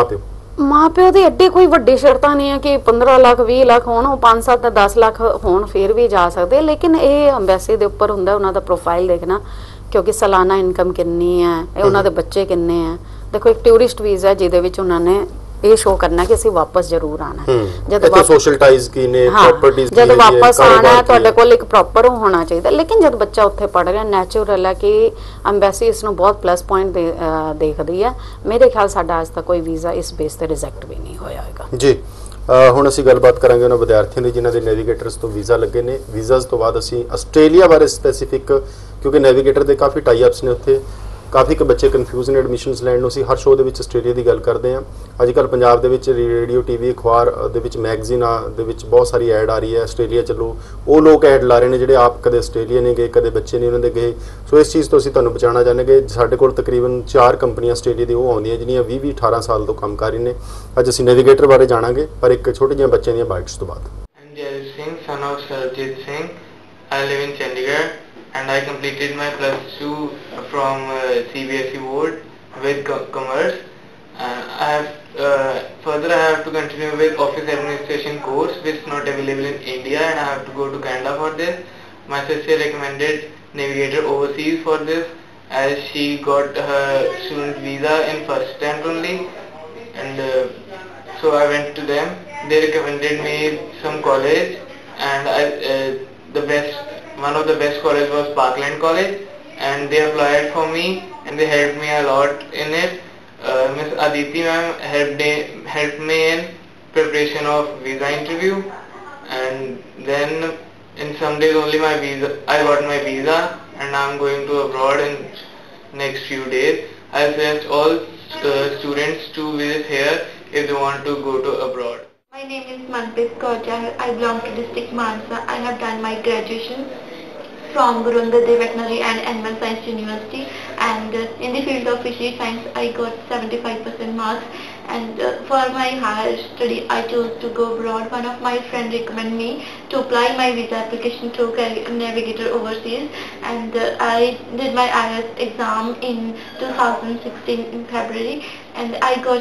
ਮਾਂ ਪਿਓ ਦੀ ਐਡੀ ਕੋਈ ਵੱਡੀ ਸ਼ਰਤਾਂ ਨਹੀਂ ਹੈ ਕਿ 15 ਲੱਖ 20 ਲੱਖ ਹੋਣ, ਉਹ 5-7 ਤੇ 10 ਲੱਖ ਹੋਣ ਫਿਰ ਵੀ ਜਾ ਸਕਦੇ, ਲੇਕਿਨ ਇਹ ਐਮਬੈਸੀ ਦੇ ਉੱਪਰ ਹੁੰਦਾ ਉਹਨਾਂ ਦਾ ਪ੍ਰੋਫਾਈਲ ਦੇਖਣਾ, ਕਿਉਂਕਿ ਸਾਲਾਨਾ ਇਨਕਮ ਕਿੰਨੀ ਹੈ, ਉਹਨਾਂ ਦੇ ਬੱਚੇ ਕਿੰਨੇ ਹੈ। ਦੇਖੋ ਇੱਕ ਟੂਰਿਸਟ ਵੀਜ਼ਾ ਜਿਹਦੇ ਵਿੱਚ ਉਹਨਾਂ ਨੇ ਇਹ ਸ਼ੋ ਕਰਨਾ ਕਿ ਅਸੀਂ ਵਾਪਸ ਜ਼ਰੂਰ ਆਣਾ, ਜਦ ਸੋਸ਼ਲ ਟਾਈਜ਼ ਕੀ ਨੇ, ਪ੍ਰਾਪਰਟੀਜ਼ ਜਦ ਵਾਪਸ ਆਣਾ ਤੁਹਾਡੇ ਕੋਲ ਇੱਕ ਪ੍ਰੋਪਰ ਹੋਣਾ ਚਾਹੀਦਾ। ਲੇਕਿਨ ਜਦ ਬੱਚਾ ਉੱਥੇ ਪੜ ਰਿਹਾ, ਨੈਚੁਰਲ ਹੈ ਕਿ ਐਮਬੈਸੀ ਇਸ ਨੂੰ ਬਹੁਤ ਪਲੱਸ ਪੁਆਇੰਟ ਦੇਖਦੀ ਹੈ। ਮੇਰੇ ਖਿਆਲ ਸਾਡਾ ਅੱਜ ਤੱਕ ਕੋਈ ਵੀਜ਼ਾ ਇਸ ਬੇਸ ਤੇ ਰਿਜੈਕਟ ਵੀ ਨਹੀਂ ਹੋਇਆ ਹੋਏਗਾ ਜੀ। ਹੁਣ ਅਸੀਂ ਗੱਲਬਾਤ ਕਰਾਂਗੇ ਉਹਨਾਂ ਵਿਦਿਆਰਥੀਆਂ ਦੀ ਜਿਨ੍ਹਾਂ ਦੇ ਨੈਵੀਗੇਟਰਸ ਤੋਂ ਵੀਜ਼ਾ ਲੱਗੇ ਨੇ। ਵੀਜ਼ਾਸ ਤੋਂ ਬਾਅਦ ਅਸੀਂ ਆਸਟ੍ਰੇਲੀਆ ਬਾਰੇ ਸਪੈਸੀਫਿਕ, ਕਿਉਂਕਿ ਨੈਵੀਗੇਟਰ ਦੇ ਕਾਫੀ ਟਾਈ ਅਪਸ ਨੇ ਉੱਥੇ, ਕਾਫੀ ਕੁ ਬੱਚੇ ਕਨਫਿਊਜ਼ ਨੇ ਐਡਮਿਸ਼ਨਸ ਲੈਣ ਨੂੰ। ਅਸੀਂ ਹਰ ਸ਼ੋਅ ਦੇ ਵਿੱਚ ਆਸਟ੍ਰੇਲੀਆ ਦੀ ਗੱਲ ਕਰਦੇ ਹਾਂ। ਅੱਜ ਕੱਲ੍ਹ ਪੰਜਾਬ ਦੇ ਵਿੱਚ ਰੇਡੀਓ TV ਅਖਬਾਰ ਦੇ ਵਿੱਚ ਮੈਗਜ਼ੀਨ ਦੇ ਵਿੱਚ ਬਹੁਤ ਸਾਰੀ ਐਡ ਆ ਰਹੀ ਹੈ ਆਸਟ੍ਰੇਲੀਆ ਚੱਲੋ। ਉਹ ਲੋਕ ਐਡ ਲਾ ਰਹੇ ਨੇ ਜਿਹੜੇ ਆਪ ਕਦੇ ਆਸਟ੍ਰੇਲੀਆ ਨਹੀਂ ਗਏ, ਕਦੇ ਬੱਚੇ ਨਹੀਂ ਉਹਨਾਂ ਦੇ ਗਏ। ਸੋ ਇਸ ਚੀਜ਼ ਤੋਂ ਅਸੀਂ ਤੁਹਾਨੂੰ ਬਚਾਉਣਾ ਚਾਹਾਂਗੇ। ਸਾਡੇ ਕੋਲ ਤਕਰੀਬਨ 4 ਕੰਪਨੀਆਂ ਆਸਟ੍ਰੇਲੀਆ ਦੀ ਉਹ ਆਉਂਦੀਆਂ ਜਿਹੜੀਆਂ 20-18 ਸਾਲ ਤੋਂ ਕੰਮ ਕਰ ਰਹੀ ਨੇ। ਅੱਜ ਅਸੀਂ ਨੈਵੀਗੇਟਰ ਬਾਰੇ ਜਾਣਾਂਗੇ, ਪਰ ਇੱਕ ਛੋਟੇ ਜਿਹੇ ਬੱਚਿਆਂ ਦੀਆਂ ਬਾਈਟਸ ਤੋਂ ਬਾਅਦ। And I completed my +2 from CBSE board with commerce. I have to continue with office administration course which is not available in India, and I have to go to Canada for this. My sister recommended Navigator Overseas for this as she got her student visa in first attempt only, and so I went to them. They recommended me some college, and one of the best college was Parkland College, and they applied for me and they helped me a lot in it. Miss Aditi ma'am helped me in preparation of visa interview, and then in some days only I got my visa, and I'm going to abroad in next few days. I suggest all students to visit here if they want to go to abroad. My name is Manpreet Kaur Chahal. I belong to district Mansa. I have done my graduation from Guru Angad Dev Veterinary and Animal Science University, and in the field of fishery science I got 75% marks, and for my higher study I chose to go abroad. One of my friends recommended me to apply my visa application through Career Navigator Overseas, and I did my IELTS exam in 2016 in February, and I got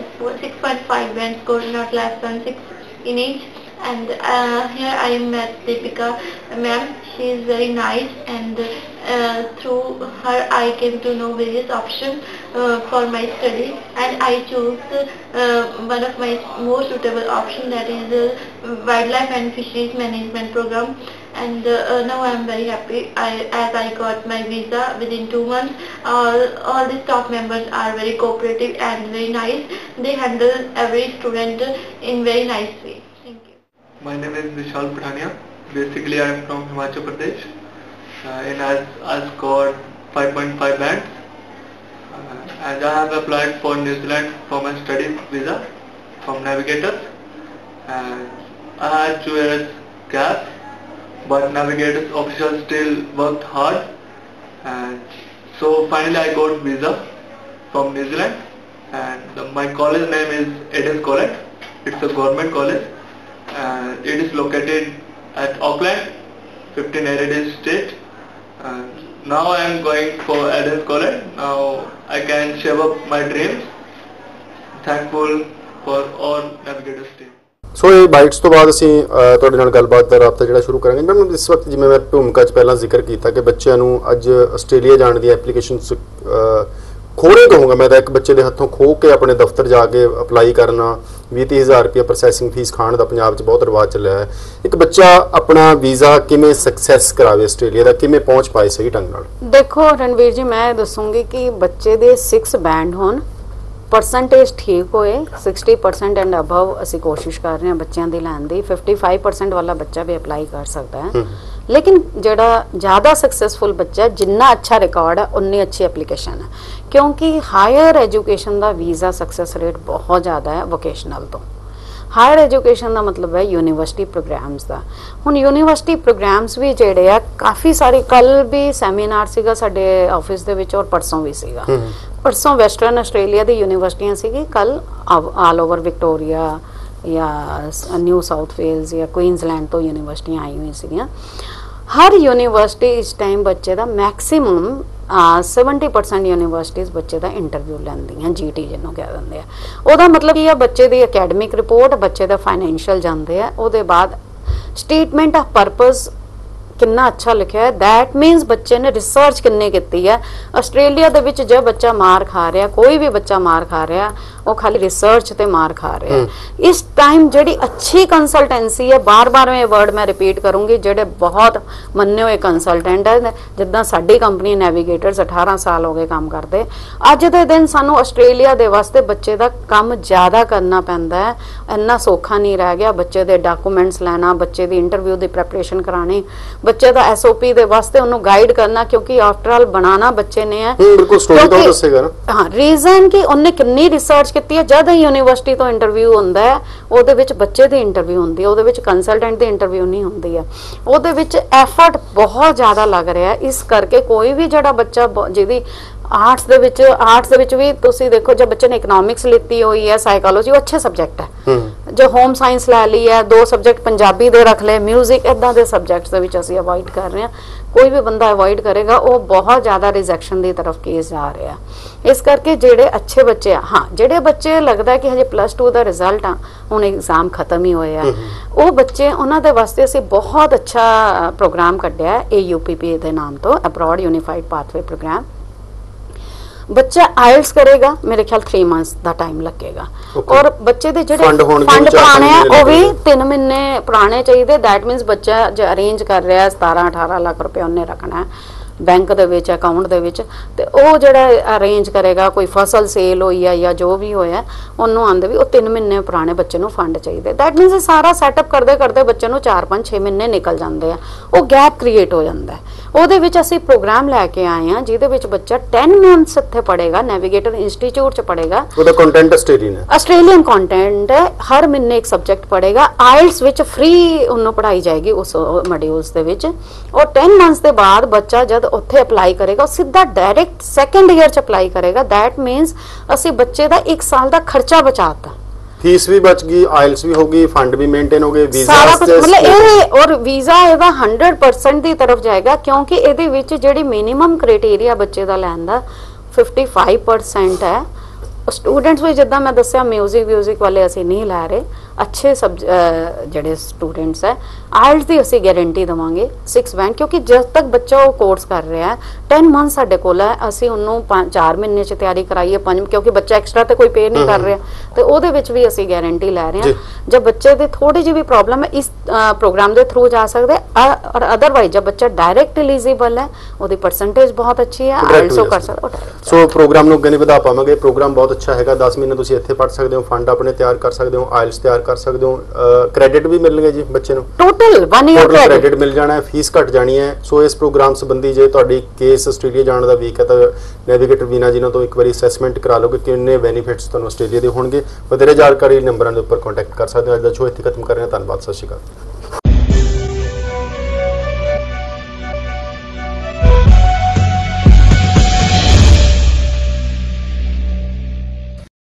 6.5 band score, not less than 6 in each. And here I met Deepika ma'am. She is very nice, and through her I came to know various options for my study, and I chose one of my most suitable option, that is wildlife and fisheries management program. And now I am very happy as I got my visa within 2 months. All the staff members are very cooperative and very nice. They handle every student in very nice way. Thank you. My name is Vishal Padhania. Basically, I am from Himachal Pradesh, and I scored 5.5 bands, and I have applied for New Zealand for my study visa from Navigators, and I had 2 years gap, but Navigators officials still worked hard, and so finally I got visa from New Zealand, and my college name is Edes College. It's a government college, and it is located at Auckland, 15 Heritage State. Now I am going for Edes College. Now I can shape up my dreams. Thankful for all Navigators team. ਸੋ ਇਹ bites ਤੋਂ ਬਾਅਦ ਅਸੀਂ ਤੁਹਾਡੇ ਨਾਲ ਗੱਲਬਾਤ ਦਾ ਰਾਬਤਾ ਜਿਹੜਾ ਸ਼ੁਰੂ ਕਰਾਂਗੇ। ਮੈਡਮ, ਇਸ ਵਕਤ ਜਿਵੇਂ ਮੈਂ ਭੂਮਿਕਾ 'ਚ ਪਹਿਲਾਂ ਜ਼ਿਕਰ ਕੀਤਾ ਕਿ ਬੱਚਿਆਂ ਨੂੰ ਅੱਜ ਆਸਟ੍ਰੇਲੀਆ ਜਾਣ ਦੀ ਐਪਲੀਕੇਸ਼ਨਸ ਖੋਣੇ ਕਹੂੰਗਾ ਮੈਂ ਤਾਂ, ਇੱਕ ਬੱਚੇ ਦੇ ਹੱਥੋਂ ਖੋਹ ਕੇ ਆਪਣੇ ਦਫ਼ਤਰ ਜਾ ਕੇ ਅਪਲਾਈ ਕਰਨਾ, 20-30 ਹਜ਼ਾਰ ਰੁਪਏ ਪ੍ਰੋਸੈਸਿੰਗ ਫੀਸ ਖਾਣ ਦਾ ਪੰਜਾਬ 'ਚ ਬਹੁਤ ਰਿਵਾਜ ਚੱਲਿਆ ਹੈ। ਇੱਕ ਬੱਚਾ ਆਪਣਾ ਵੀਜ਼ਾ ਕਿਵੇਂ ਸਕਸੈਸ ਕਰਾਵੇ ਆਸਟ੍ਰੇਲੀਆ ਦਾ, ਕਿਵੇਂ ਪਹੁੰਚ ਪਾਏ ਸਹੀ ਢੰਗ ਨਾਲ? ਦੇਖੋ ਰਣਵੀਰ ਜੀ, ਮੈਂ ਦੱਸੂੰਗੀ ਕਿ ਬੱਚੇ ਦੇ 6 ਬੈਂਡ ਹੋਣ, परसेंटेज ठीक होए, 60% एंड अबव असी कोशिश कर रहे हैं बच्चों की लैन की। 55% वाला बच्चा भी अप्लाई कर सकता है, लेकिन जोड़ा ज़्यादा सक्सैसफुल बच्चा जिन्ना अच्छा रिकॉर्ड है उन्नी अच्छी एप्लीकेशन है, क्योंकि हायर एजुकेशन का वीज़ा सक्सैस रेट बहुत ज़्यादा है वोकेशनल तो। हायर एजुकेशन का मतलब है यूनीवर्सिटी प्रोग्राम्स का। हुण यूनीवर्सिटी प्रोग्राम्स भी जेड़े आ काफ़ी सारे, कल भी सैमीनार सीगा साडे ऑफिस दे विच और परसों भी सीगा। परसों वैसटर्न आस्ट्रेलिया दी यूनीवर्सिटियां सीगी, कल ऑल ओवर विक्टोरिया या न्यू साउथ वेल्स या क्वींसलैंड तो यूनीवर्सिटियां आई हुई सीगियां। हर यूनीवर्सिटी इस टाइम बच्चे का मैक्सीमम 70% यूनीवर्सिटीज़ बच्चे का इंटरव्यू लैंदियां, GT जिन्हों कह देंगे। ਉਹਦਾ मतलब ਕੀ है, बच्चे की अकैडमिक रिपोर्ट, बच्चे का फाइनैंशियल जाते हैं, ਉਹਦੇ बाद स्टेटमेंट ऑफ परपज़ कितना अच्छा लिखा है, दैट मीनस बच्चे ने रिसर्च किन्नी की है। आस्ट्रेलिया दे विच जो बच्चा मार खा रहा, कोई भी बच्चा मार खा रहा, वो खाली रिसर्च ते मार खा रहा है। इस टाइम जी अच्छी कंसल्टेंसी है, बार बार मैं वर्ड मैं रिपीट करूँगी, जोड़े बहुत मन्ने हुए कंसल्टेंट है, जिदा साडी कंपनी नेविगेटर्स 18 साल हो गए काम करते। अज के दिन सानू आस्ट्रेलिया के वास्ते बच्चे का काम ज़्यादा करना पैंदा है, इन्ना सौखा नहीं रह गया। बच्चे के डॉकूमेंट्स लैना, बच्चे की इंटरव्यू की प्रैपरेशन करानी, बच्चे का SOP दे वास्ते उन्होंने गाइड करना, क्योंकि आफ्टर ऑल बनाना बच्चे ने है। हाँ, रीजन कि उन्हें कितनी रिसर्च की है। जब यूनीवर्सिटी तो इंटरव्यू होंदा है, ਉਹਦੇ ਵਿੱਚ ਬੱਚੇ ਦੀ ਇੰਟਰਵਿਊ ਹੁੰਦੀ ਹੈ, ਉਹਦੇ ਵਿੱਚ ਕੰਸਲਟੈਂਟ ਦੀ ਇੰਟਰਵਿਊ ਨਹੀਂ ਹੁੰਦੀ ਹੈ। ਉਹਦੇ ਵਿੱਚ ਐਫਰਟ ਬਹੁਤ ਜ਼ਿਆਦਾ ਲੱਗ ਰਿਹਾ। ਇਸ ਕਰਕੇ ਕੋਈ ਵੀ ਜਿਹੜਾ ਬੱਚਾ ਜਿਹਦੀ आर्ट्स ਦੇ ਵਿੱਚ ਵੀ ਤੁਸੀਂ ਦੇਖੋ, जब बच्चे ने इकनॉमिक्स लीती हुई है, साइकोलॉजी, वो अच्छे सब्जेक्ट है। जो होम साइंस लै ली है, 2 सब्जेक्ट पंजाबी दे रख ले, म्यूजिक, इदां दे सब्जेक्ट्स दे विच असीं अवॉइड कर रहे हैं। कोई भी बंदा अवॉइड करेगा वो बहुत ज़्यादा रिजैक्शन की तरफ केस जा रहा है। इस करके जेड़े अच्छे बच्चे, हाँ जेड़े बच्चे लगता है कि हजे +2 का रिजल्ट आ, हुण एग्जाम खत्म ही होया, वो बच्चे उन्हां दे वास्ते असीं बहुत अच्छा प्रोग्राम कढ़िया है, AUPP दे नाम तो, अब्रॉड यूनीफाइड पाथवे प्रोग्राम। बच्चा IELTS करेगा, मेरे ख्याल 3 मंथ्स का टाइम लगेगा। और बच्चे दे जेडे फंड पुराने हैं वो भी 3 महीने पुराने चाहिए। दैट मीनस बच्चा जो अरेंज कर रहा है 17-18 लाख रुपए उन्हें रखना है, ਬੈਂਕ ਦੇ ਵਿੱਚ ਅਕਾਊਂਟ ਦੇ ਵਿੱਚ ਤੇ ਉਹ ਜਿਹੜਾ ਅਰੇਂਜ ਕਰੇਗਾ ਕੋਈ ਫਸਲ ਸੇਲ ਹੋਈ ਆ ਜਾਂ ਜੋ ਵੀ ਹੋਇਆ ਉਹਨੂੰ ਆਂਦੇ ਵੀ ਉਹ 3 ਮਹੀਨੇ ਪੁਰਾਣੇ ਬੱਚੇ ਨੂੰ ਫੰਡ ਚਾਹੀਦੇ ਦੈਟ ਮੀਨਸ ਇਹ ਸਾਰਾ ਸੈਟਅਪ ਕਰਦੇ ਕਰਦੇ ਬੱਚੇ ਨੂੰ 4 5 6 ਮਹੀਨੇ ਨਿਕਲ ਜਾਂਦੇ ਆ ਉਹ ਗੈਪ ਕ੍ਰੀਏਟ ਹੋ ਜਾਂਦਾ ਹੈ ਉਹਦੇ ਵਿੱਚ ਅਸੀਂ ਪ੍ਰੋਗਰਾਮ ਲੈ ਕੇ ਆਏ ਆ ਜਿਹਦੇ ਵਿੱਚ ਬੱਚਾ 10 ਮੰਥਸ ਇੱਥੇ ਪੜ੍ਹੇਗਾ ਨੈਵੀਗੇਟਰ ਇੰਸਟੀਚਿਊਟ ਚ ਪੜ੍ਹੇਗਾ ਉਹਦਾ ਕੰਟੈਂਟ ਆਸਟ੍ਰੇਲੀਅਨ ਕੰਟੈਂਟ ਹੈ ਹਰ ਮਹੀਨੇ ਇੱਕ ਸਬਜੈਕਟ ਪੜ੍ਹੇਗਾ ਆਇਲਸ ਵਿੱਚ ਫ੍ਰੀ ਉਹਨੂੰ ਪੜ੍ਹਾਈ ਜਾਏਗੀ ਉਸ ਮੋਡਿਊਲਸ ਦੇ ਵਿੱਚ ਔਰ 10 ਮੰਥਸ ਦੇ ਬਾਅਦ ਬੱਚਾ ਜਦ ਉੱਥੇ ਅਪਲਾਈ ਕਰੇਗਾ ਉਹ ਸਿੱਧਾ ਡਾਇਰੈਕਟ ਸੈਕੰਡ ਈਅਰ ਚ ਅਪਲਾਈ ਕਰੇਗਾ ਦੈਟ ਮੀਨਸ ਅਸੀਂ ਬੱਚੇ ਦਾ 1 ਸਾਲ ਦਾ ਖਰਚਾ ਬਚਾਤਾ फीस भी बच गई आइल्स भी होगी फंड भी मेंटेन हो गए वीजा मतलब ਇਹ और वीजा ਇਹਦਾ 100% ਦੀ ਤਰਫ ਜਾਏਗਾ ਕਿਉਂਕਿ ਇਹਦੇ ਵਿੱਚ ਜਿਹੜੀ ਮਿਨੀਮਮ ਕ੍ਰਾਈਟੇਰੀਆ ਬੱਚੇ ਦਾ ਲੈਣ ਦਾ 55% ਹੈ स्टूडेंट्स भी जिदा मैं दसिया म्यूजिक वाले असी नहीं लै रहे अच्छे ਜਿਹੜੇ स्टूडेंट्स है आइल्स की असी गारंटी देवांगे 6 बैंड क्योंकि जब तक बच्चा वो कोर्स कर रहा है 10 मंथ साडे कोल है असी उन्होंने 4 महीने च तैयारी कराई है 5 क्योंकि बच्चा एक्स्ट्रा तो कोई पे नहीं कर रहा तो ਉਹਦੇ ਵਿੱਚ भी असी गारंटी लै रहे हैं जब बच्चे दे थोड़ी जी भी प्रॉब्लम है इस प्रोग्राम के थ्रू जा सकते और अदरवाइज जब बच्चा डायरैक्ट एलिजिबल है ਉਹਦੀ परसेंटेज बहुत अच्छी है आइल्स कर सकता सो प्रोग्राम ਨੂੰ ਅੱਗੇ ਨਹੀਂ ਵਧਾ ਪਾਵਾਂਗੇ ਪ੍ਰੋਗਰਾਮ ਬਹੁਤ ਅੱਛਾ ਹੈਗਾ 10 ਮਹੀਨੇ ਤੁਸੀਂ ਇੱਥੇ ਪੜ੍ਹ ਸਕਦੇ ਹੋ ਫੰਡ ਆਪਣੇ ਤਿਆਰ ਕਰ ਸਕਦੇ ਹੋ ਆਇਲਸ ਤਿਆਰ ਕਰ ਸਕਦੇ ਹੋ ਕ੍ਰੈਡਿਟ ਵੀ ਮਿਲਣਗੇ ਜੀ ਬੱਚੇ ਨੂੰ ਟੋਟਲ 1 ਈਅਰ ਕ੍ਰੈਡਿਟ ਮਿਲ ਜਾਣਾ ਹੈ ਫੀਸ ਘਟ ਜਾਣੀ ਹੈ ਸੋ ਇਸ ਪ੍ਰੋਗਰਾਮ ਸੰਬੰਧੀ ਜੇ ਤੁਹਾਡੀ ਕੇਸ ਆਸਟ੍ਰੇਲੀਆ ਜਾਣ ਦਾ ਵੀਕ ਹੈ ਤਾਂ ਨੈਵੀਗੇਟਰ ਵੀਨਾ ਜੀ ਨਾਲ ਤੋਂ ਇੱਕ ਵਾਰੀ ਅਸੈਸਮੈਂਟ ਕਰਾ ਲਓਗੇ ਕਿੰਨੇ ਬੈਨੀਫਿਟਸ ਤੁਹਾਨੂੰ ਆਸਟ੍ਰੇਲੀਆ ਦੇ ਹੋਣਗੇ ਵਧੇਰੇ ਜਾਣਕਾਰੀ ਨੰਬਰਾਂ ਦੇ ਉੱਪਰ ਕੰਟੈਕਟ ਕਰ ਸਕਦੇ ਹੋ ਅੱਜ ਦਾ ਸ਼ੋਅ ਇੱਥੇ ਖਤਮ ਕਰ ਰਹੇ ਹਾਂ ਧੰਨਵਾਦ ਸਤਿ ਸ਼੍ਰੀ ਅਕਾਲ